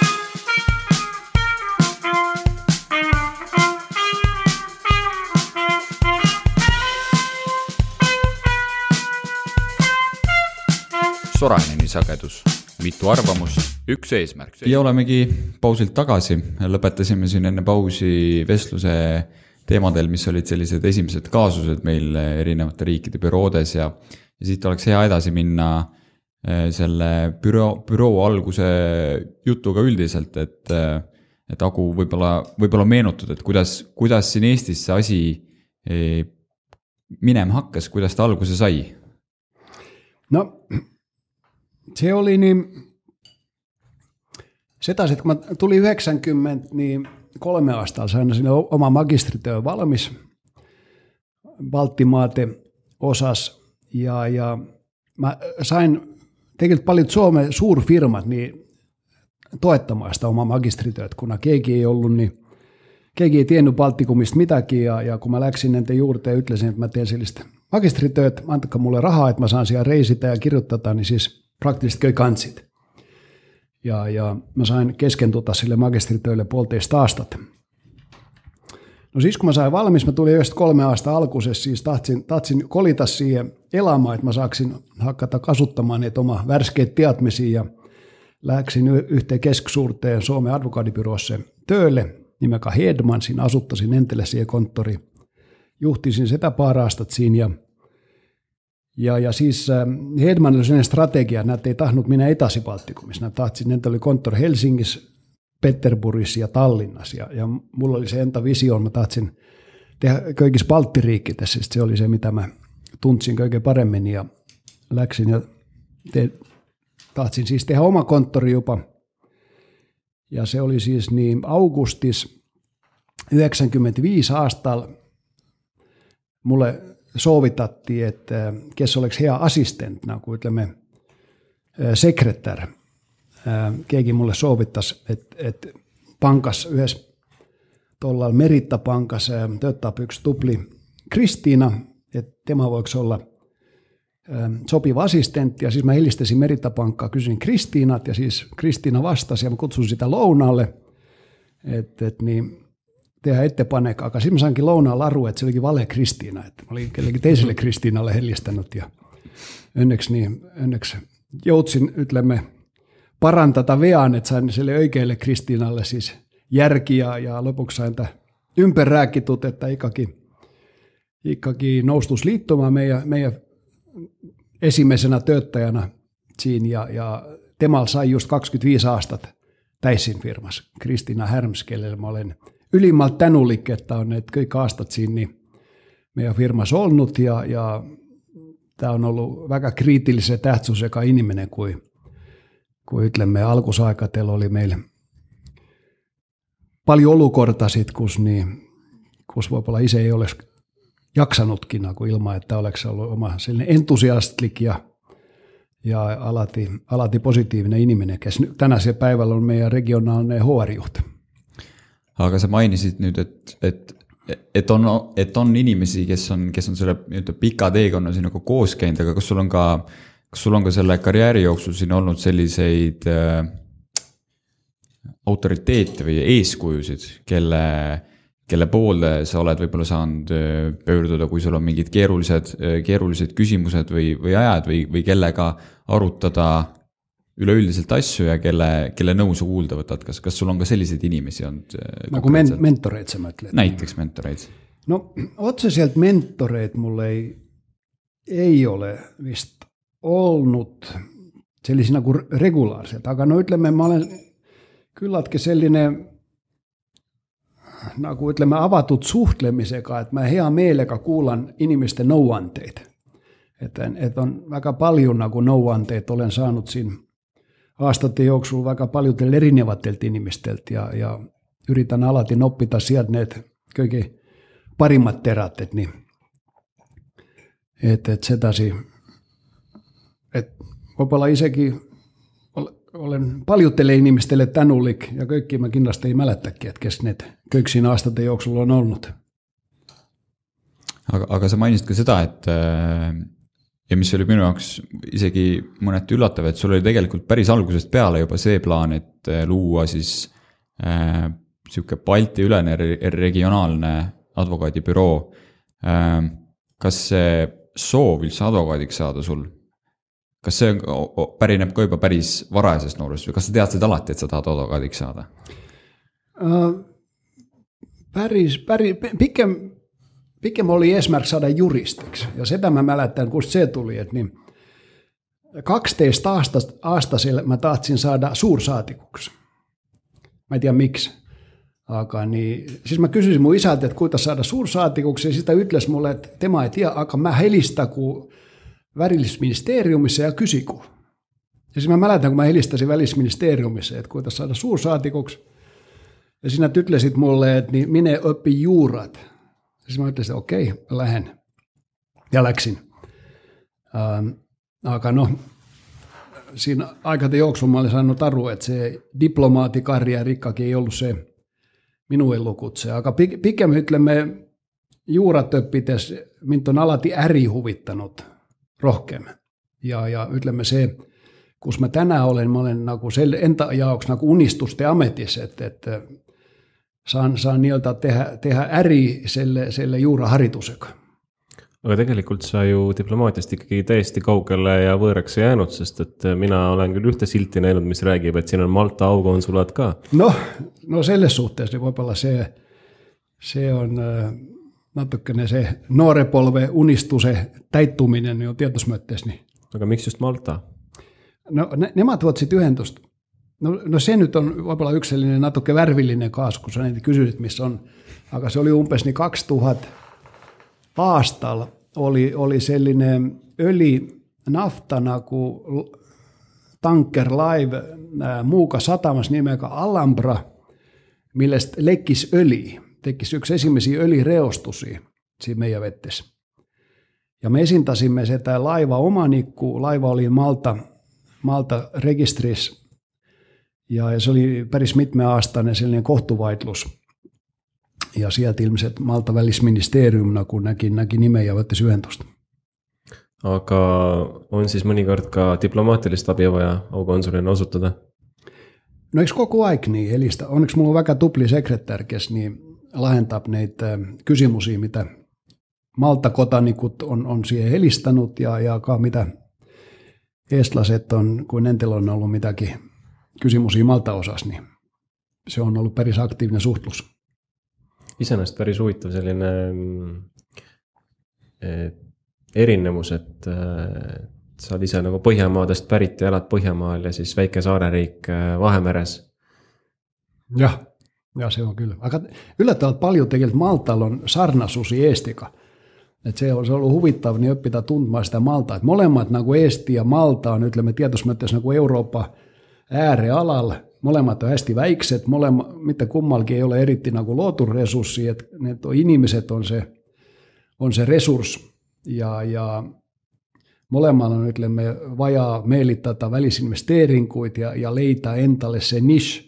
Soraineni sagedus, mitu arvamust, üks eesmärk. Ja olemegi pausilt tagasi. Lõpetasime siin enne pausi vestluse teemadel, mis olid sellised esimesed kaasused meil erinevate riikide büroodes ja siit oleks hea edasi minna selle büroo alguse jutuga üldiselt, et Aku võib-olla meenutud, et kuidas siin Eestis see asi minema hakkas, kuidas ta alguse sai? No, se oli niin, se taas, että kun mä tulin 90, niin 3 aastalla sain sinne oma magistrityö valmis Baltimaate osas ja mä sain tekemään paljon Suomen suurfirmat niin toettamaan sitä omaa magistrityötä, kun keegi ei ollut, niin keegi ei tiennyt Baltikumista mitäkin ja kun mä läksin näiden juurteen ytlesin, että mä teen sellaista magistrityöt, antakaa mulle rahaa, että mä saan siellä reisitä ja kirjoittaa, niin siis praktisesti köi kantsit. Ja mä sain keskentuta sille magistritöille 1,5 aastat. No siis kun mä sain valmis, mä tulin 3 aastaa alkuisessa, siis tahtsin kolita siihen elämään, että mä saaksin hakata kasuttamaan niitä oma värskeet tiatmisiin ja läksin yhteen keskisuurteen Suomen advokaatibyroosse töölle, nimeka Hedman, siinä asuttasin entelle siihen konttori. Juhtisin sitä paaraastat siinä ja siis Hedmanilla oli sellainen strategia, että ei tahnut minä etasi Baltikumissa. Nämä tahtsin, että oli konttori Helsingissä, Peterburgissa ja Tallinnassa ja mulla oli se enta visio, mä tahtsin tehdä kaikissa Balttiriikkeissä, se oli se mitä mä tuntsin kaiken paremmin ja läksin ja tahtsin siis tehdä oma konttori jopa ja se oli siis niin augustis 95 aastalla mulle sovitattiin, että kes oleks hea assistentna, kun ütleme sekretär. Keegi mulle sovittaisi, että pankas yhdessä tuolla Meritta-pankassa tööttää yksi tupli Kristiina, että tema voiko olla sopiva assistentti. Ja siis mä helistäsin Meritta-pankkaa, kysyin Kristiinat ja siis Kristiina vastasi ja mä kutsun sitä lounalle, että niin tehdä ettepaneekaan. Aga sitten mä sainkin lounaan laru, että se olikin vale Kristiina. Että mä olin kellekin teiselle Kristiinalle helistänyt ja onneksi joutsin ytlemme parantata vean, että sain sille oikealle Kristiinalle siis järkiä ja lopuksi sain ympärääkitut, että ikkakin noustus liittomaan meidän esimmäisenä tööttäjänä siinä ja Temal sai just 25 aastat täisin firmassa. Kristiina Härms, kellelle mä olen ylimmältä tänulik, että on ne kaikki aastat siinä niin meidän firmassa ollut ja tämä on ollut väga kriittillisen tähtsuus, joka iniminen kuin ytlemme alkusaikatelu oli meillä paljon olukortasit, kus voi olla itse ei olisi jaksanutkin ilman, että oleks ollut oma sellainen entusiastlik ja alati positiivinen inimene, kes tänä se päivällä on meidän regionaalinen HR-juht. Aga sa mainisid nüüd, et on inimesi, kes on selle pika teekonna siin nagu koos käinud, aga kas sul on ka selle karjääri jooksul siin olnud selliseid autoriteete või eeskujusid, kelle poole sa oled võib-olla saanud pöörduda, kui sul on mingid keerulised küsimused või ajad või kellega arutada üleüldiselt asju ja kelle nõu sa kuulda võtad, kas sul on ka selliseid inimesi olnud? Nagu mentoreid sa mõtled? Näiteks mentoreid. No otseselt mentoreid mul ei ole vist olnud sellisi nagu regulaarselt, aga no ütleme, ma olen küllaltki selline nagu ütleme avatud suhtlemisega, et ma hea meelega kuulan inimeste nõuanteid. Et on väga palju nagu nõuanteid olen saanud siin aastate jooksul väga paljudel erinevatelt inimestelt ja yritän alati noppida sieltä need kõige parimmat terät, et nii. Et sedasi, et võib-olla isegi olen paljudele inimestele tänulik ja kõiki mä kindlasti ei mäletäkin, et kes need kõik siin aastate jooksul on olnud. Aga sa mainisid ka seda, et ja mis oli minu jaoks isegi mõneti üllatav, et sul oli tegelikult päris algusest peale juba see plaan, et luua siis siuke Balti ülene regionaalne advokaadibüroo. Kas see soov üldse advokaadiks saada sul? Kas see pärineb ka juba päris varajasest noorust või kas sa teadsid alati, et sa tahad advokaadiks saada? Pikem oli eesmärk saada juristiksi, ja sitä mä mälätän, kun se tuli, että niin 12 aastaselle mä tahtsin saada suursaatikuksi. Mä en tiedä miksi. Siis mä kysyisin mun isältä, että kuinka saada suursaatikuksi, ja sitä ytles mulle, että tema ei tiedä, aga mä helistä kuin välisministeriumissa ja kysiku. Ja siis mä mälätän, kun mä helistäsin välisministeriumissa, että kuinka saada suursaatikuksi, ja sinä ytlesit mulle, että niin minä opin juurat. Siis mä ütlesin, että okei, lähden. Ja läksin. Aga no, siinä aikata jooksuun mä olin saanut aru, että se diplomaatikarjärikkakin ei ollut se minun lukutse. Aga pikem ütleme juurat õppides, mint on alati äri huvittanut rohkem. Ja ütleme se, kus mä tänään olen, mä olen nagu enda jaoks nagu unistuste ametis, että saan nii-öelda teha äri selle juuraharidusega. Aga tegelikult sa ju diplomaatiast ikkagi täiesti kaugele ja võõraks jäänud, sest et mina olen küll ühte silti näinud, mis räägib, et siin on Malta aukonsulat ka. No selles suhteessa võib-olla se on natukene se noorepolve unistuse täittuminen jo tietosmöttees. Aga miks just Malta? No nemad võtsid ühendust. No se nyt on võib-olla yksi sellainen natuke värvillinen kaasu, kun sä näitä kysyit, missä on. Aga se oli umpes niin 2000 aastalla oli sellainen öljynafta kuin tanker live muuka satamas nimellä Alhambra, millestä leikkisi öljy. Tekisi yksi esimmäisiä öljyreostusia siinä meidän vettessä. Ja me esintasimme sitä laiva omanikku. Laiva oli Malta registrissä. Ja se oli päris mitmeaastainen sellainen kohtuvaitlus. Ja sieltä ilmiset Malta välisministeriumina, kun näki nimeä ja võttis ühendust. Aga on siis mõnikord ka diplomaatilist abi vaja aukonsulina osutada? No eks kogu aeg nii helistä. Onneksi mulla on väga tupli sekretär, kes niin lahentab neid kysymyksiä, mitä Malta-kotanikut on siihen helistanut ja ka mitä eestlaset on, kun entel on ollut mitäkin kysymyksiä Malta-osas, niin se on ollut päris aktiivinen suhtlus. Iseenesest päris huvitav selline erinevus, et sa oled ise nagu Põhjamaadest pärit ja elad Põhjamaal ja siis väike saareriik Vahemeres. Ja se on kyllä. Aga yllättävät paljon tegelikult Maltalla on sarnasusi Eestiga. Et se on ollut huvittava niin oppida tuntemaan sitä Maltaa. Et molemmat nagu Eesti ja Malta on, ütleme tietosmötteessä nagu Eurooppa äärealalla molemmat on hästi väikset, mitä kummalkin ei ole erittäin nagu lootun resurssi, että inimiset on se resurs ja molemmalla on ütleme vaja meelittää välisinvesteeringuid ja leida endale see niche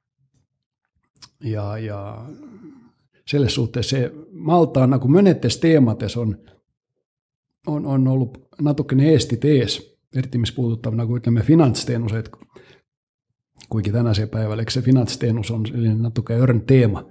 ja selles suhtes se Malta nagu mõnetes teemades on ollut natukene Eestit ees, eriti mis puudutab nagu ütleme finantsteenused, kuigi tänase päeval, eks see finantsteenus on selline natuke õrn teema.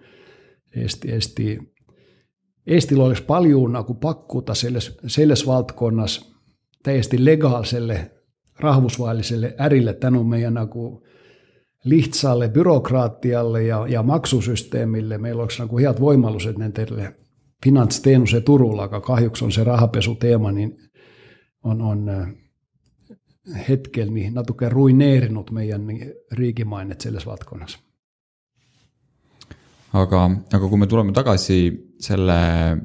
Eestil oleks palju nagu pakkuda selles valdkonnas täiesti legaalselle rahvusvaheliselle ärille tänu meidän nagu lihtsalle byrokraatialle ja maksusüsteemille. Meillä oleks nagu head võimalused nendele finantsteenuse turulla, aga kahjuks on se rahapesu teema, niin on hetkel niin natuke ruineerinud meidän riigimainet selles valdkonnas. Aga kui me tuleme tagasi selle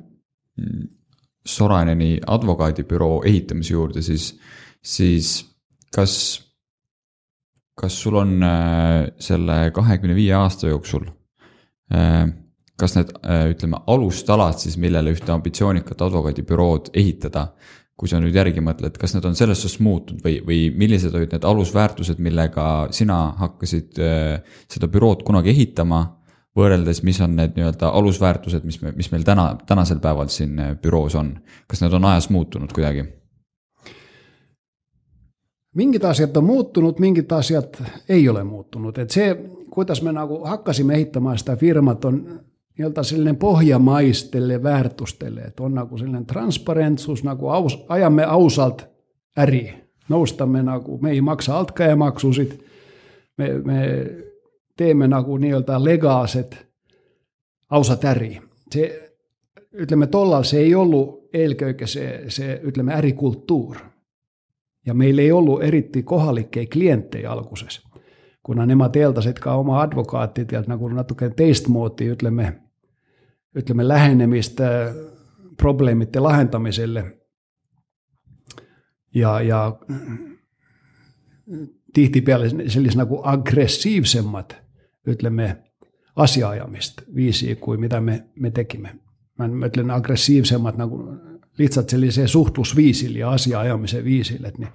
Soraineni advokaadibüroo ehitamise juurde, siis kas sul on selle 25 aasta jooksul, kas need ütleme alustalad siis, millele ühte ambitsioonikat advokaadibürood ehitada, kui sa nüüd järgi mõtled, kas need on selles suhtes muutunud või millised olid need alusväärtused, millega sina hakkasid seda bürood kunagi ehitama, võrreldes, mis on need nii-öelda alusväärtused, mis meil tänasel päeval siin büroos on? Kas need on ajas muutunud kuidagi? Mingid asiat on muuttunut, mingid asiat ei ole muuttunut. Et se, kuidas me nagu hakkasimme ehittämään sitä firmat, on sellainen pohjamaistelle väärtustelle. Et on nagu sellainen transparentsus, nagu ajamme ausalt äri. Noustamme, nagu, me ei maksa altkäemaksusit, me teemme nagu niiltä legaaset ausat äri. Se, ytlemme tollal se ei ollut eelköykä se ytlemme ärikulttuur. Ja meillä ei ollut erittäin kohalikkei klienttejä alkuisessa. Kunhan nämä teeltasetkaan oma advokaattit ja nagu natuke teist muotia ytlemme lähenemistä probleemitten lahentamiselle. Ja tihtipeale sellaiset nagu aggressiivisemmat ytlemme asiaajamista viisiä kuin mitä me tekimme. Mä ytlen aggressiivisemmat nagu lihtsalt selliseen suhtlusviisille ja asia-ajamisen viisille, niin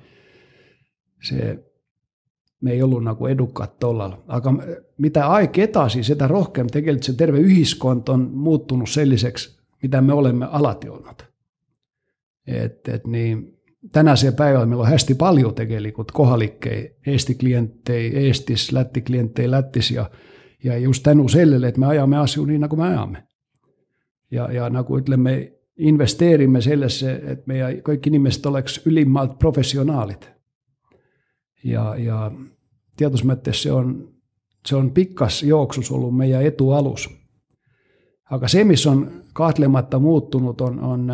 me ei ollut nagu edukkaat tollalla. Aga mitä aika etasi, sitä rohkeam tegelikult se terve ühiskond on muuttunut selliseksi, mitä me olemme alati olnud. Niin, tänäiseen päivällä meillä on hästi paljon tegelikult kohalikkei Eesti-klienttei Eestis, Lätti-klienttei Lättis ja just tänu sellele, että me ajamme asioita niin kuin me ajamme. Ja nagu ütlemme, investeerimme sellesse, että meidän kaikki ihmiset oleks ylimmalt professionaalit. Ja tietosmöttes se on pikkas jooksus ollut meidän etualus. Aga se, missä on kahtlematta muuttunut, on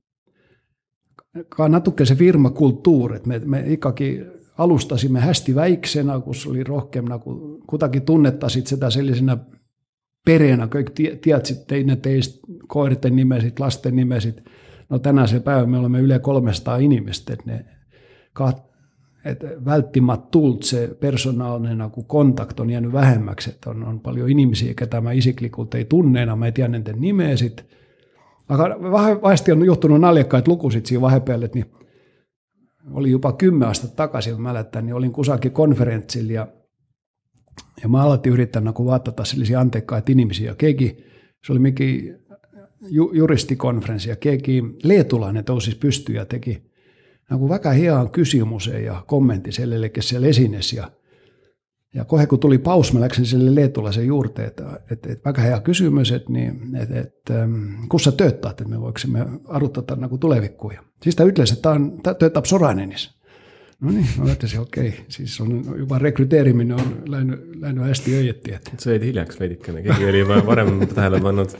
natuke se firmakulttuur. Me ikakin alustasimme hästi väiksenä, kun oli rohkeam, kun kutakin tunnettasit sitä sellisena pereenä. Kaikki tiedät teidän teistä koirten nimesit, lasten nimesit. No tänään se päivä me olemme yli 300 inimistä. Välttämättä se persoonallinen kontakt on jäänyt vähemmäksi. Että on paljon ihmisiä, ketä mä isiklikult ei tunneena, mä en tiedä niiden nimeä sit. Vahvasti on johtunut naljakkaat lukuisit siinä vahepäälle, niin oli jopa 10 astetta takaisin, mä mäletän, niin olin kussakin konferenssilla ja mä aloitin yrittää vaatata sellaisia anteikkaita ihmisiä. Se oli mikin juristikonferenssi ja leetulainen tousis pystyy ja teki väga hea kysymyksen ja kommentti sellele, kes siellä esines. Ja kohe kun tuli paus, mä läksin sille leetulaisen juurteen, että väga hea kysymys, että kus sä töötad, että me voiksimme aruttaa tulevikkuja. Siis ta ütles, että ta töötab Sorainenissa. No niin, mä mõtlesin, okei, siis on juba rekryteerimine on läinud hästi õieti. Sa jäid hiljaks veidikene, keegi oli juba varem tähele pannud.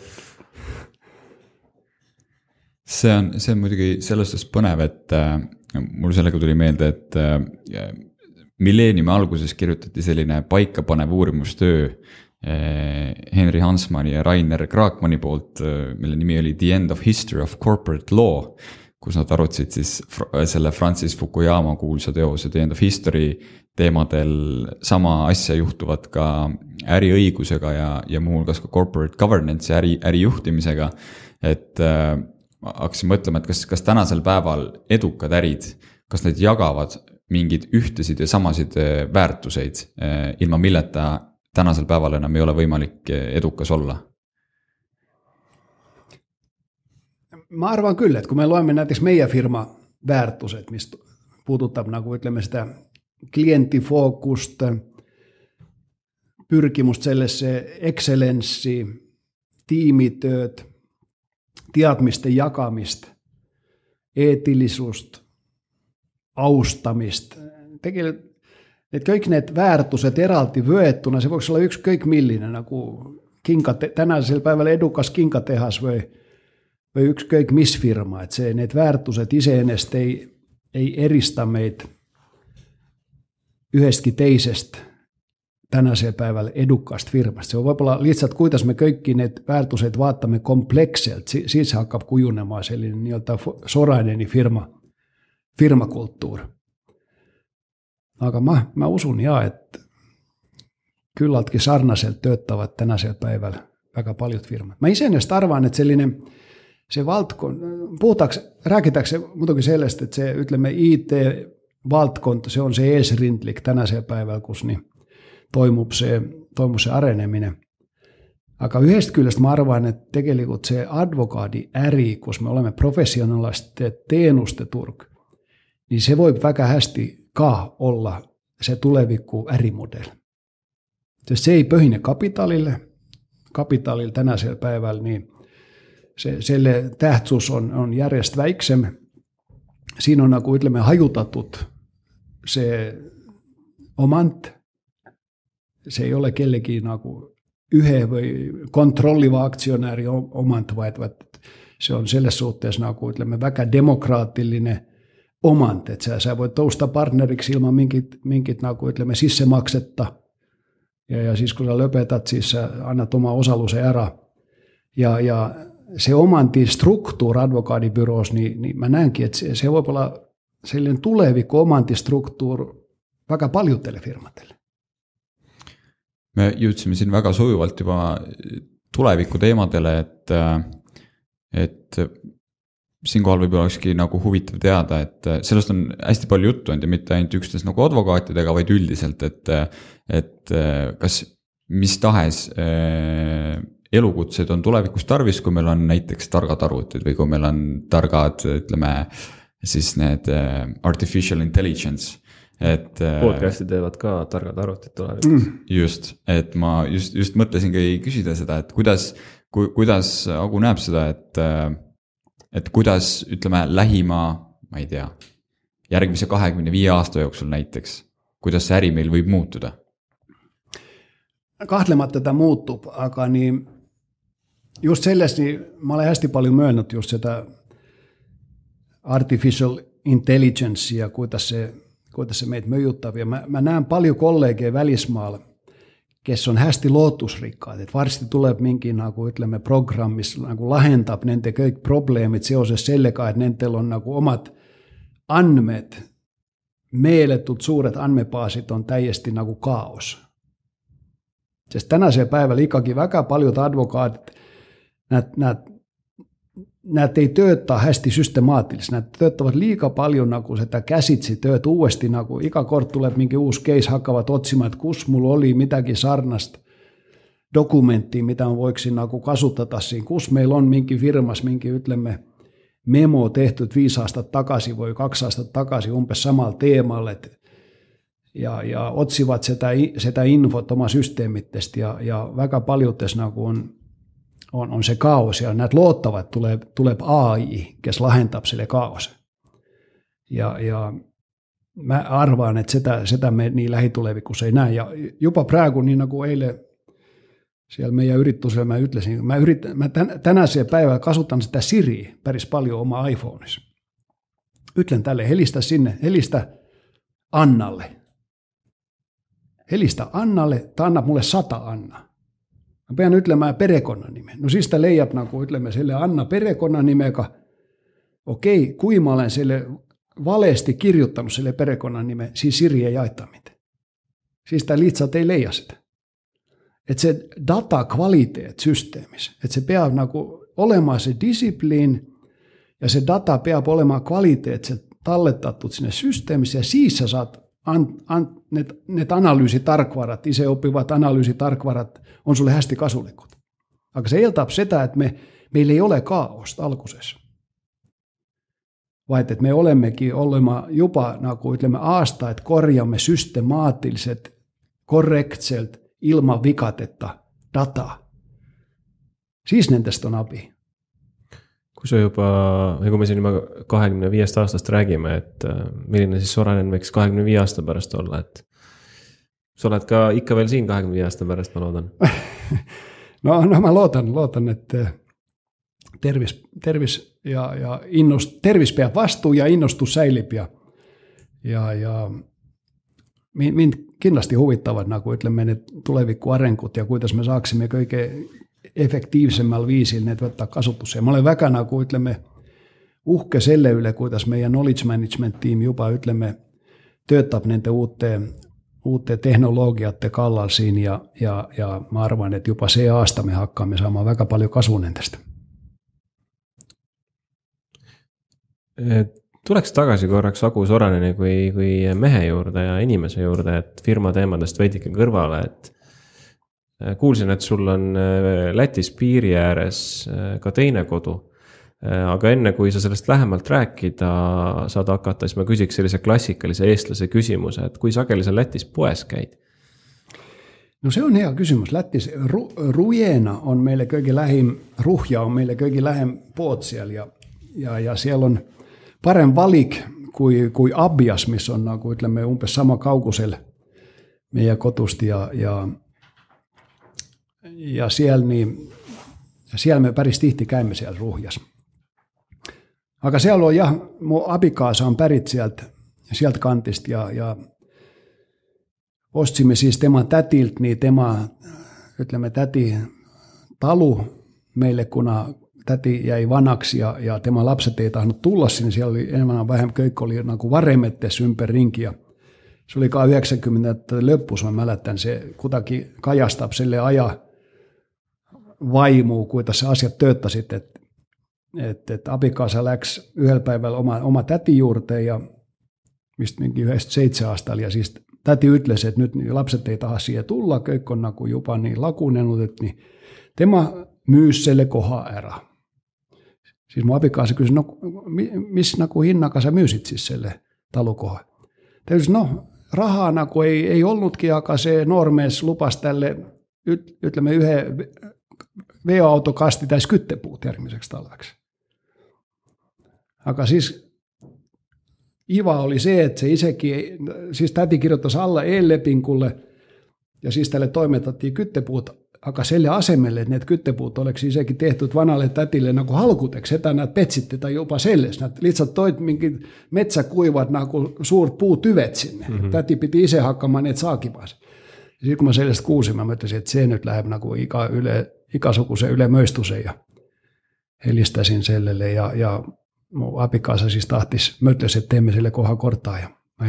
See on muidugi selles suhtes põnev, et mul sellega tuli meelde, et milleeniumi alguses kirjutati selline paikapanev uurimustöö Henry Hansmani ja Rainer Kraakmani poolt, mille nimi oli The End of History of Corporate Law, kus nad arutasid siis selle Francis Fukuyama kuulsa teose The End of History teemadel. Sama asja juhtuvad ka äriõigusega ja muuhulgas ka corporate governance ja ärijuhtimisega. Et hakkasin mõtlema, et kas tänasel päeval edukad ärid, kas need jagavad mingid ühtesid ja samasid väärtuseid, ilma milleta tänasel päeval enam ei ole võimalik edukas olla? Ma arvan küll, et kui me loeme näiteks meie firma väärtused, mis puudutab nagu ütleme sitä klientifookust, pyrkimust sellesse excellenssi, tiimitööt, teadmisten jakamist, eettilisust, austamist. Tegelikult et kõik need väärtused eraldi võetuna, see võiks olla ükskõik milline, nagu tänasel päeval edukas kinkatehas või ükskõik mis firma, et need väärtused iseenesest ei erista meid ühestki teisest tänasel päeval edukast firmast. See on võib-olla lihtsalt, kuidas me kõiki need väärtused vaatame kompleksselt, siis hakkab kujunema selline nii-öelda Soraineni firmakultuur. Aga ma usun et küllaltki sarnaselt töötavad tänasel päeval väga paljud firmad. Ma iseenesest arvan, et see valdkond, räägitakse muidugi sellest, et see, ütleme, IT-valdkond, see on see eesrindlik tänasel päeval, kus nii toimub see arenemine. Aga ühest küljest ma arvan, et tegelikult see advokaadi äri, kus me oleme professionaaliste teenuste turg, niin se võib väga hästi ka olla se tuleviku ärimudel. Sest see ei põhine kapitalil tänasel päeval, niin selle tähtsus on järjest väiksem. Siin on nagu ütleme hajutatud see omand. Se ei ole kellegi nagu ühe või kontrolliva aktsionääri omand, vaid se on selles suhteessa nagu ütleme väga demokraatillinen omand, että sä voit tousta partneriksi ilman minkit nagu ütleme sissemaksetta. Ja siis kun sä löpetät, siis sä annat oma osallusen ära. Ja se omantistruktuur advokaadibyroos, niin mä näenkin, että se voi olla sellainen tulevikku omantistruktuur väga paljudele firmadele. Me jõudsime siin väga sujuvalt juba tuleviku teemadele, et siinkohal võib-olla olekski nagu huvitav teada, et sellest on hästi palju juttu ja mitte ainult üksnes nagu advokaatidega, vaid üldiselt, et kas mis tahes elukutsed on tulevikus tarvis, kui meil on näiteks targad arvutid või kui meil on targad, ütleme siis need artificial intelligence. Podcasti teevad ka targad arvutid tulevikus. Just, et ma just mõtlesingi küsida seda, et kuidas Agu näeb seda, et kuidas ütleme lähima, ma ei tea, järgmise 25 aasta jooksul näiteks, kuidas see äri meil võib muutuda? Kahtlemata ta muutub, aga niin just sellest mä olen hästi paljon myönnut just sitä artificial intelligence ja kuidas se meitä möjuttää. Mä näen paljon kollegeja välismaalla, kes on hästi lootusrikkaat, että varsin tulee minkin nagu ütleme programmissa nagu lahentab nende kõik probleemid seoses sellega, että nendel on nagu omat andmed, meeletut suuret andmebaasit on täiesti nagu kaos. Sest tänäisellä päivällä ikkagi väga paljud advokaatit, näet ei töötä hästi systemaattisesti, näet tööttävät liiga paljon nagu sitä käsitsi tööt uuesti, nagu iga kord tuleb mingi uus case, hakkavat otsimaan, että kus mulla oli mitäkin sarnasta dokumenttia, mitä on voiksi nagu kasuttaa siinä, kus meillä on minkin firmas, minki ütlemme memo tehty 5 aastat takaisin või 2 aastat takaisin umpes samalla teemalla, ja otsivat sitä infot oma systeemittesti, ja väga paljudes nagu on se kaos, ja näet loottavat tulee AI, kes lahentab selle kaose. Ja mä arvaan, että sitä me niin lähitulevikus ei näe. Ja jopa praegu, niin nagu eile siellä meidän yritysellä mä ütlesin, mä tänäisellä päivällä kasutan sitä Siriä päris paljon oma iPhoneissa. Ytlen tälle, helistä Annalle. Helistä Annalle, ta annab mulle 100 Anna. Mä pean ütlemään perekonnanimen. No siis ta leiab nagu ütleme selle Anna perekonnanimega, okei, kui mä olen selle valesti kirjoittanut sille perekonnan nimen, siis Siri ei jaita mitään. Siis tämä lihtsalt ei leia sitä. Että se datakvaliteet systeemissä, että se peab nagu olemaan se discipliin ja se data peab olemaan kvaliteet, se talletattu sinne systeemissä ja siis sä saat need analyysitarkvarat, itse oppivat analyysitarkvarat on sulle hästi kasulikud. Aga se eeldab seda, että meillä ei ole kaaosta alguses. Vaid että me olemmekin olema jopa nagu ütleme aastaid korjaamme süstemaatiliselt, korrektselt, ilman vikatetta dataa. Siis nendest on abi. Kui sa juba, või kui me siin juba 25 aastast räägime, et milline siis Sorainen võiks 25 aasta pärast olla, et sa oled ka ikka veel siin 25 aasta pärast, ma loodan. No ma loodan, että tervis ja tervis peab vastu ja innostus säilib ja mind kindlasti huvittavad nagu ütleme need tuleviku arengud ja kuidas me saaksime kõige efektiivsemmal viisil need võtta kasutusse. Ma olen väga nagu ütleme uhke selle üle, kuidas meie knowledge management tiim juba ütleme töötab nende uute tehnoloogiate kallal siin ja ma arvan, et juba see aasta me hakkame saama väga palju kasu nendest. Tuleks tagasi korraks Aku Soraineni kui mehe juurde ja inimese juurde, et firma teemadest veidike kõrvale, et kuulsin, et sul on Lätis piiri ääres ka teine kodu, aga enne kui sa sellest lähemalt rääkida saad hakata, siis ma küsiks sellise klassikalise eestlase küsimuse, et kui sageli sa Lätis poes käid? No see on hea küsimus. Lätis Rujena on meile kõige lähim, Ruhja on meile kõige lähem pood seal ja seal on parem valik kui Abjas, mis on nagu ütleme umbes sama kaugusel meie kodust ja seal me päris tihti käime seal Ruhjas. Aga seal on jah, mu abikaasa on pärit sealt kantist ja ostsime siis tema tätilt, niin tema ütleme täti talu meille, kuna täti jäi vanaksi ja tema lapset ei tahnut tulla sinne. Siellä oli enemmän vähem kõik oli nagu varemetes ympäringi ja se oli ka 90 lõpus, ma mäletän, se kutakin kajastab selle aja vaimu, kuidas se asiat tööttasid, että abikaasa läks yhdellä päivällä oma täti juurteen ja mistä minkin 97 aastal ja siis täti ütles, että nyt lapset ei taha siihen tulla, kõik on nagu jopa niin lakunenut, että niin tema myys selle koha ära. Siis mun abikaasa kysyi, no missä nagu hinnaga sä myysit siis selle talukoha? Täytyy, no rahaa nagu ei ollutkin, aga se noormees lupas tälle ütleme yhden veoautokasti täis kyttepuut järgmiseksi talveksi. Aga siis iva oli se, että se isekin, siis täti kirjoittaisi alla e-lepinkulle ja siis tälle toimitettiin kyttepuut, aga selle asemelle, että need kyttepuut oleks isekin tehty vanalle tätille nagu halkuteksi, että näet petsitte tai jopa selles, näet lihtsalt toit mingid metsäkuivat nagu suurt puutüvet sinne. Mm-hmm. Täti piti ise hakkama need saakivas. Ja siis kun mä sellest kuulsin, mä mõtlesin, että se nyt läheb nagu igasuguse ülemöistuseen ja helistäsin sellelle ja mu abikaasa siis tahtis, mä ütlesin, että teemme sille kohan kortaa ja mä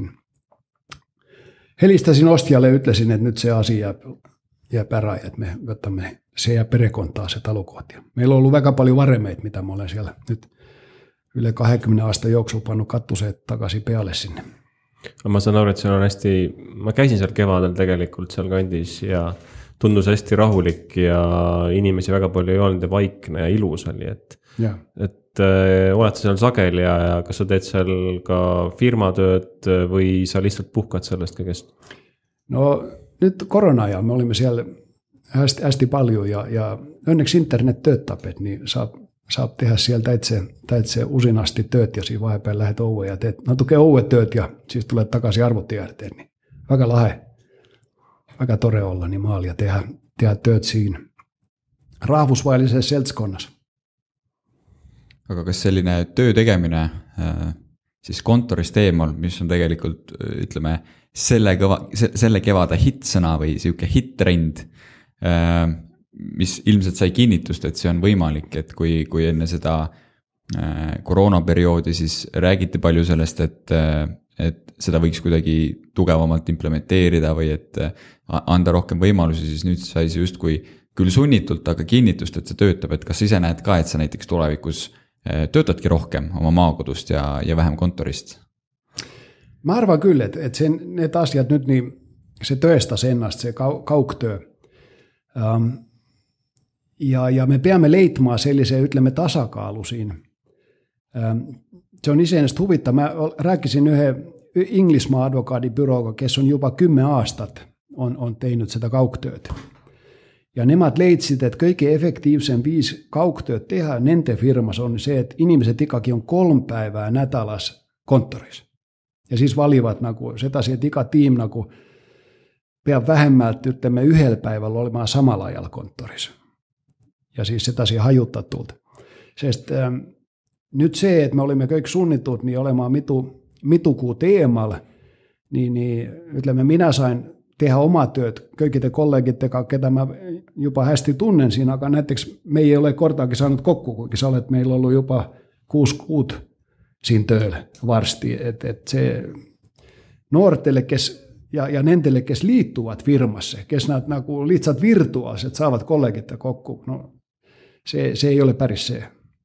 helistäsin ostjalle ja ütlesin, että nyt se asia jääb ära, että me võtamme se ja perekontaa se talukohti. Meillä on ollut väga paljon varemeita, mitä mä olen siellä nyt yli 20 aastan jooksul pannut kattuseet takaisin peale sinne. Ma saan aru, et seal on hästi, ma käisin seal kevadel tegelikult seal kandis ja tundus hästi rahulik ja inimesi väga palju ei olnud ja vaikne ja ilus oli, et oled sa seal sageli ja kas sa teed seal ka firmatööd või sa lihtsalt puhkad sellest kõigest? No nyt korona-ajan me olimme siellä hästi paljon ja onneksi internet töötab, et niin saab tehdä siellä täitse usinasti tööt ja siinä vahepeal lähet ouve ja teet natuke ouve tööt ja siis tulet takaisin arvuttijärteen. Niin väga lahe, väga tore olla niin maal ja tehdä tööt siinä rahvusvahelisessa seltskonnassa. Aga kas selline töö tegemine siis kontorist eemal, mis on tegelikult ütleme selle kevade hitsõna või siuke hittrend, mis ilmselt sai kinnitust, et see on võimalik, et kui enne seda koroonaperioodi, siis räägiti palju sellest, et seda võiks kuidagi tugevamalt implementeerida või et anda rohkem võimalusi, siis nüüd sai see justkui küll sunnitult, aga kinnitust, et see töötab, et kas sa ise näed ka, et sa näiteks tulevikus töötadki rohkem oma maakodust ja vähem kontorist? Ma arvan küll, et need asjad nüüd nii, see tõestas ennast, see kaugtöö. Ja me peame leidma sellise, ütleme, tasakaalu siin. See on iseenesest huvitav. Mä rääkisin ühe Inglismaa advokaadibürooga, kes on juba 10 aastat on teinud seda kaugtööd. Ja nemad leidsid, et kõige efektiivsem viis kaugtööd teha nende firmas on see, et inimesed ikkagi on 3 päivää nädalas kontoris. Ja siis valivad nagu sedasi, et iga tiim nagu peab vähemmalt, ütleme, 1 päivällä olemaan samalla ajalla kontoris. Ja siis sedasi hajutatult. Sest nyt se, että me olimme kõik sunnitut niin olemaan mitu kuut eemal, niin ütleme, minä sain tehdä oma työt kõikide kollegittega, ketä mä jopa hästi tunnen siinä, aga näiteks me ei ole kortaakin saanut kokku, kuinka sä olet meillä ollut jopa 6 kuut siinä tööllä varsti. Et se nuortelle, ja nendelle, kes liittuvat firmassa, kes nad nagu lihtsalt virtuaalselt saavat kollegitte kokku, no se ei ole päris see.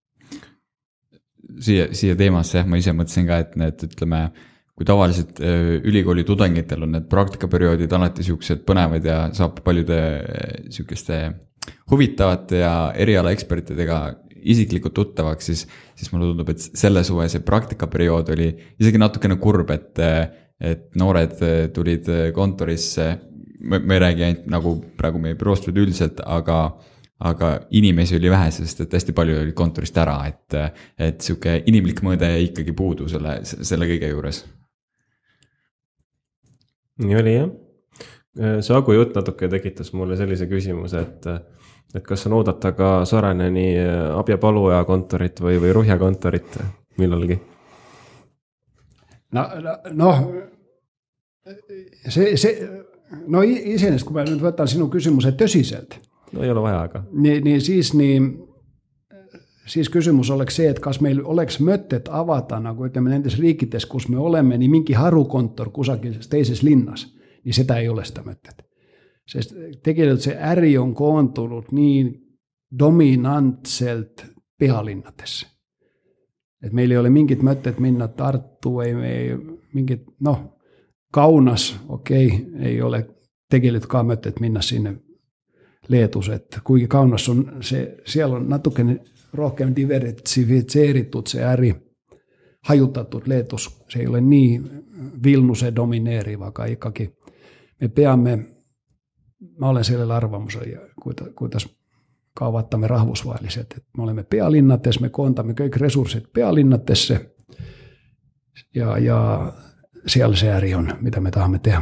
Siia teemasse ma ise mõtlesin ka, et need, ütleme, kui tavaliselt ülikooli tudengitel on need praktikaperioodid alati siuksed põnevad ja saab paljude siukeste huvitavate ja eriala ekspertidega isiklikult tuttavaks, siis mulle tundub, et selle suve see praktikaperiood oli isegi natukene kurb, et noored tulid kontorisse, me ei räägi ainult nagu praegu meie büroost või üldiselt, aga inimesi oli vähe, sest et hästi palju oli kontorist ära, et siuke inimlik mõõde ikkagi puudu selle kõige juures. Nii oli jah. See Agu jutt natuke tekitas mulle sellise küsimuse, et kas on oodata ka Soreneni Abja Paluja kontorit või Ruhja kontorit millalgi? No iseenesest, kun mä nyt võtan sinun kysymyksen tõsiselt, no ei ole vaja, aga. Siis kysymys oleks see, et kas meil oleks mõtted avata, nagu ütleme nendes riikides, kus me oleme, niin mingi harukontor kusagil teises linnas, niin seda ei ole sitä mõtted. Sest tegelikult see äri on koontunut niin dominantselt pealinnadesse. Et meil ei ole mingit mõtted minna Tartu, ei mingit, Kaunas, ei ole tegelikult ka mõtted minna sinne Leedus, et kuigi Kaunas on siellä on natukene rohkem diversifitseeritud se äri, hajutatud Leedus, se ei ole niin Vilnuse domineeriva, aga ikkagi mä olen siellä arvamusella, kuidas kaavattamme rahvusvahelliset, että me olemme pealinnatessa, me koontamme kõik resurssit pealinnatessa ja siellä se äri on, mitä me tahamme teha.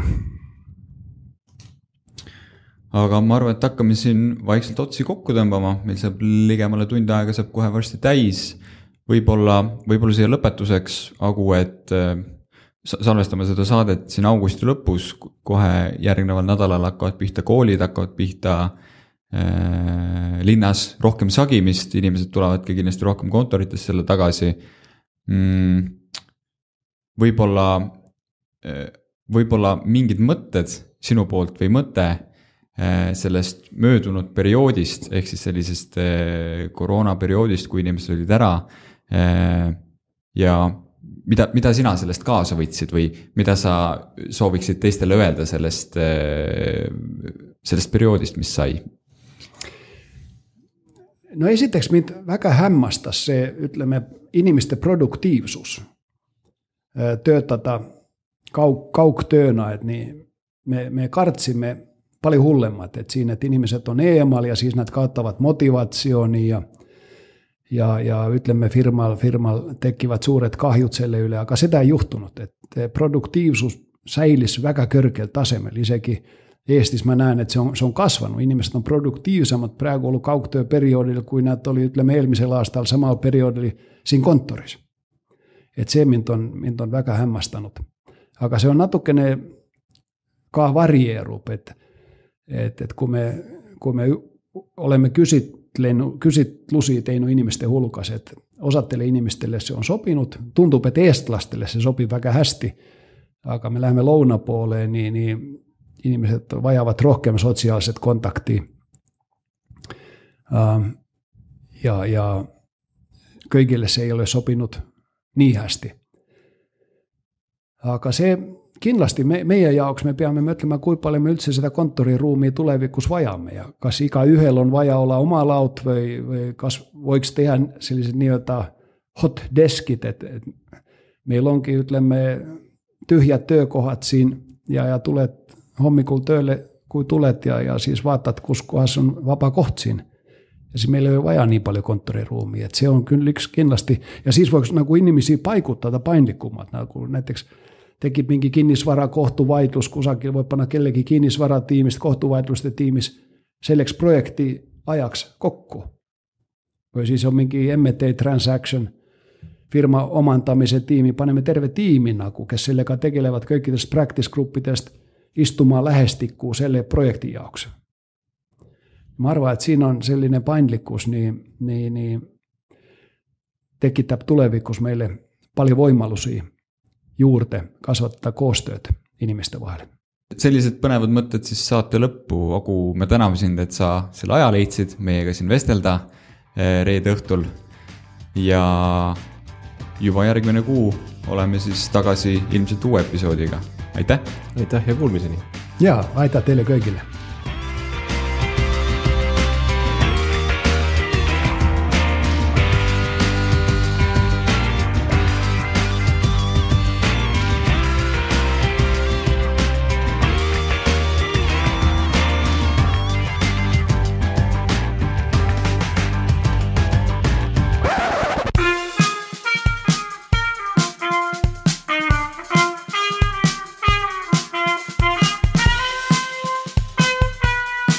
Aga ma arvan, et hakkame siin vaikselt otsi kokku tõmbama, meil saab ligemale tund aega, saab kohe varsti täis. Võib-olla siia lõpetuseks, Agu, et salvestame seda saadet siin augusti lõpus, kohe järgneval nädalal hakkavad pihta koolid, hakkavad pihta linnas rohkem sagimist, inimesed tulevadki kindlasti rohkem kontorites selle tagasi. Võib-olla mingid mõtted sinu poolt või mõte sellest möödunud perioodist, ehk siis sellisest koroonaperioodist, kui inimesed olid ära ja mida sina sellest kaasa võtsid või mida sa sooviksid teistele öelda sellest perioodist, mis sai? No esiteks mind väga hämmastas see, ütleme, inimeste produktiivsus töötada kaugtööna, et nii me kartsime paljon hullemmat, että siinä, että ihmiset on eemal ja siis nad kaottavat motivaationi ja ütlemme firmal tekivät suuret kahjut selle üle, aga seda ei juhtunut, että produktiivisuus säilis väga kõrgel tasemel, isegi Eestis mä näen, että se on kasvanut, ihmiset on produktiivisemmat praegu ollut kaugtööperioodilla, kuin nad oli, ütleme, eelmisellä aastalla samalla periodilla siinä konttorissa. Että se mind on väga hämmastanut. Aga se on natukene ka varieerub, että kun me olemme kysytlusia teinud inimeste hulgas, et osatele inimestele se on sopinut. Tuntuu, että eestlastele se sopii väga hästi, aga me läheme lounapooleen, niin ihmiset vajaavat rohkeammin sosiaaliset kontaktia. Ja kõigille se ei ole sopinut niin hästi. Aga se kindlasti meidän jaoks me peame mõtlema, kui paljon me üldse seda kontoriruumia tulevikus vajamme ja kas iga ühel on vaja olla oma laut või kas voiks tehdä selliset nii-öelda hot deskit, että meillä onkin ütlemme tyhjät työkohdat siinä ja tulet hommikuun töölle, kun tulet ja siis vaatat, kus kohdassa on vapaa koht siinä. Ja siis meillä ei ole vaja niin paljon konttoriruumia, että se on kyllä kindlasti, ja siis voiko nagu inimisiä paikuttaa painlikkummat, nagu näiteks teki minkin kinnisvara kohtuvaidlus, kusagil voi panna kellekin kinnisvaratiimistä, kohtuvaidlusten tiimistä selleksi projekti ajaksi kokku. Voi siis on minkin M&A transaction, firma omantamisen tiimi, panemme terve tiimin, kes sellega tegelevät kaikki tästä practice gruppitesta istumaan lähestikkuun selle projektin jaoksi. Mä arvaan, että siinä on sellainen painlikkuus, niin tekittää tulevikus meille paljon voimallusia juurte kasvattaa koostööd inimeste vahel. Sellised põnevad mõtted siis saate lõppu, Agu, me täname sind, et sa selle aja leidsid meiega siin vestelda reede õhtul ja juba järgmine kuu oleme siis tagasi ilmselt uue episoodiga. Aitäh! Aitäh ja kuulmiseni! Ja, aitäh teille kõigile!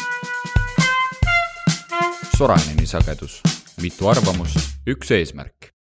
Soraineni sagedus, mitu arvamust, üks eesmärk.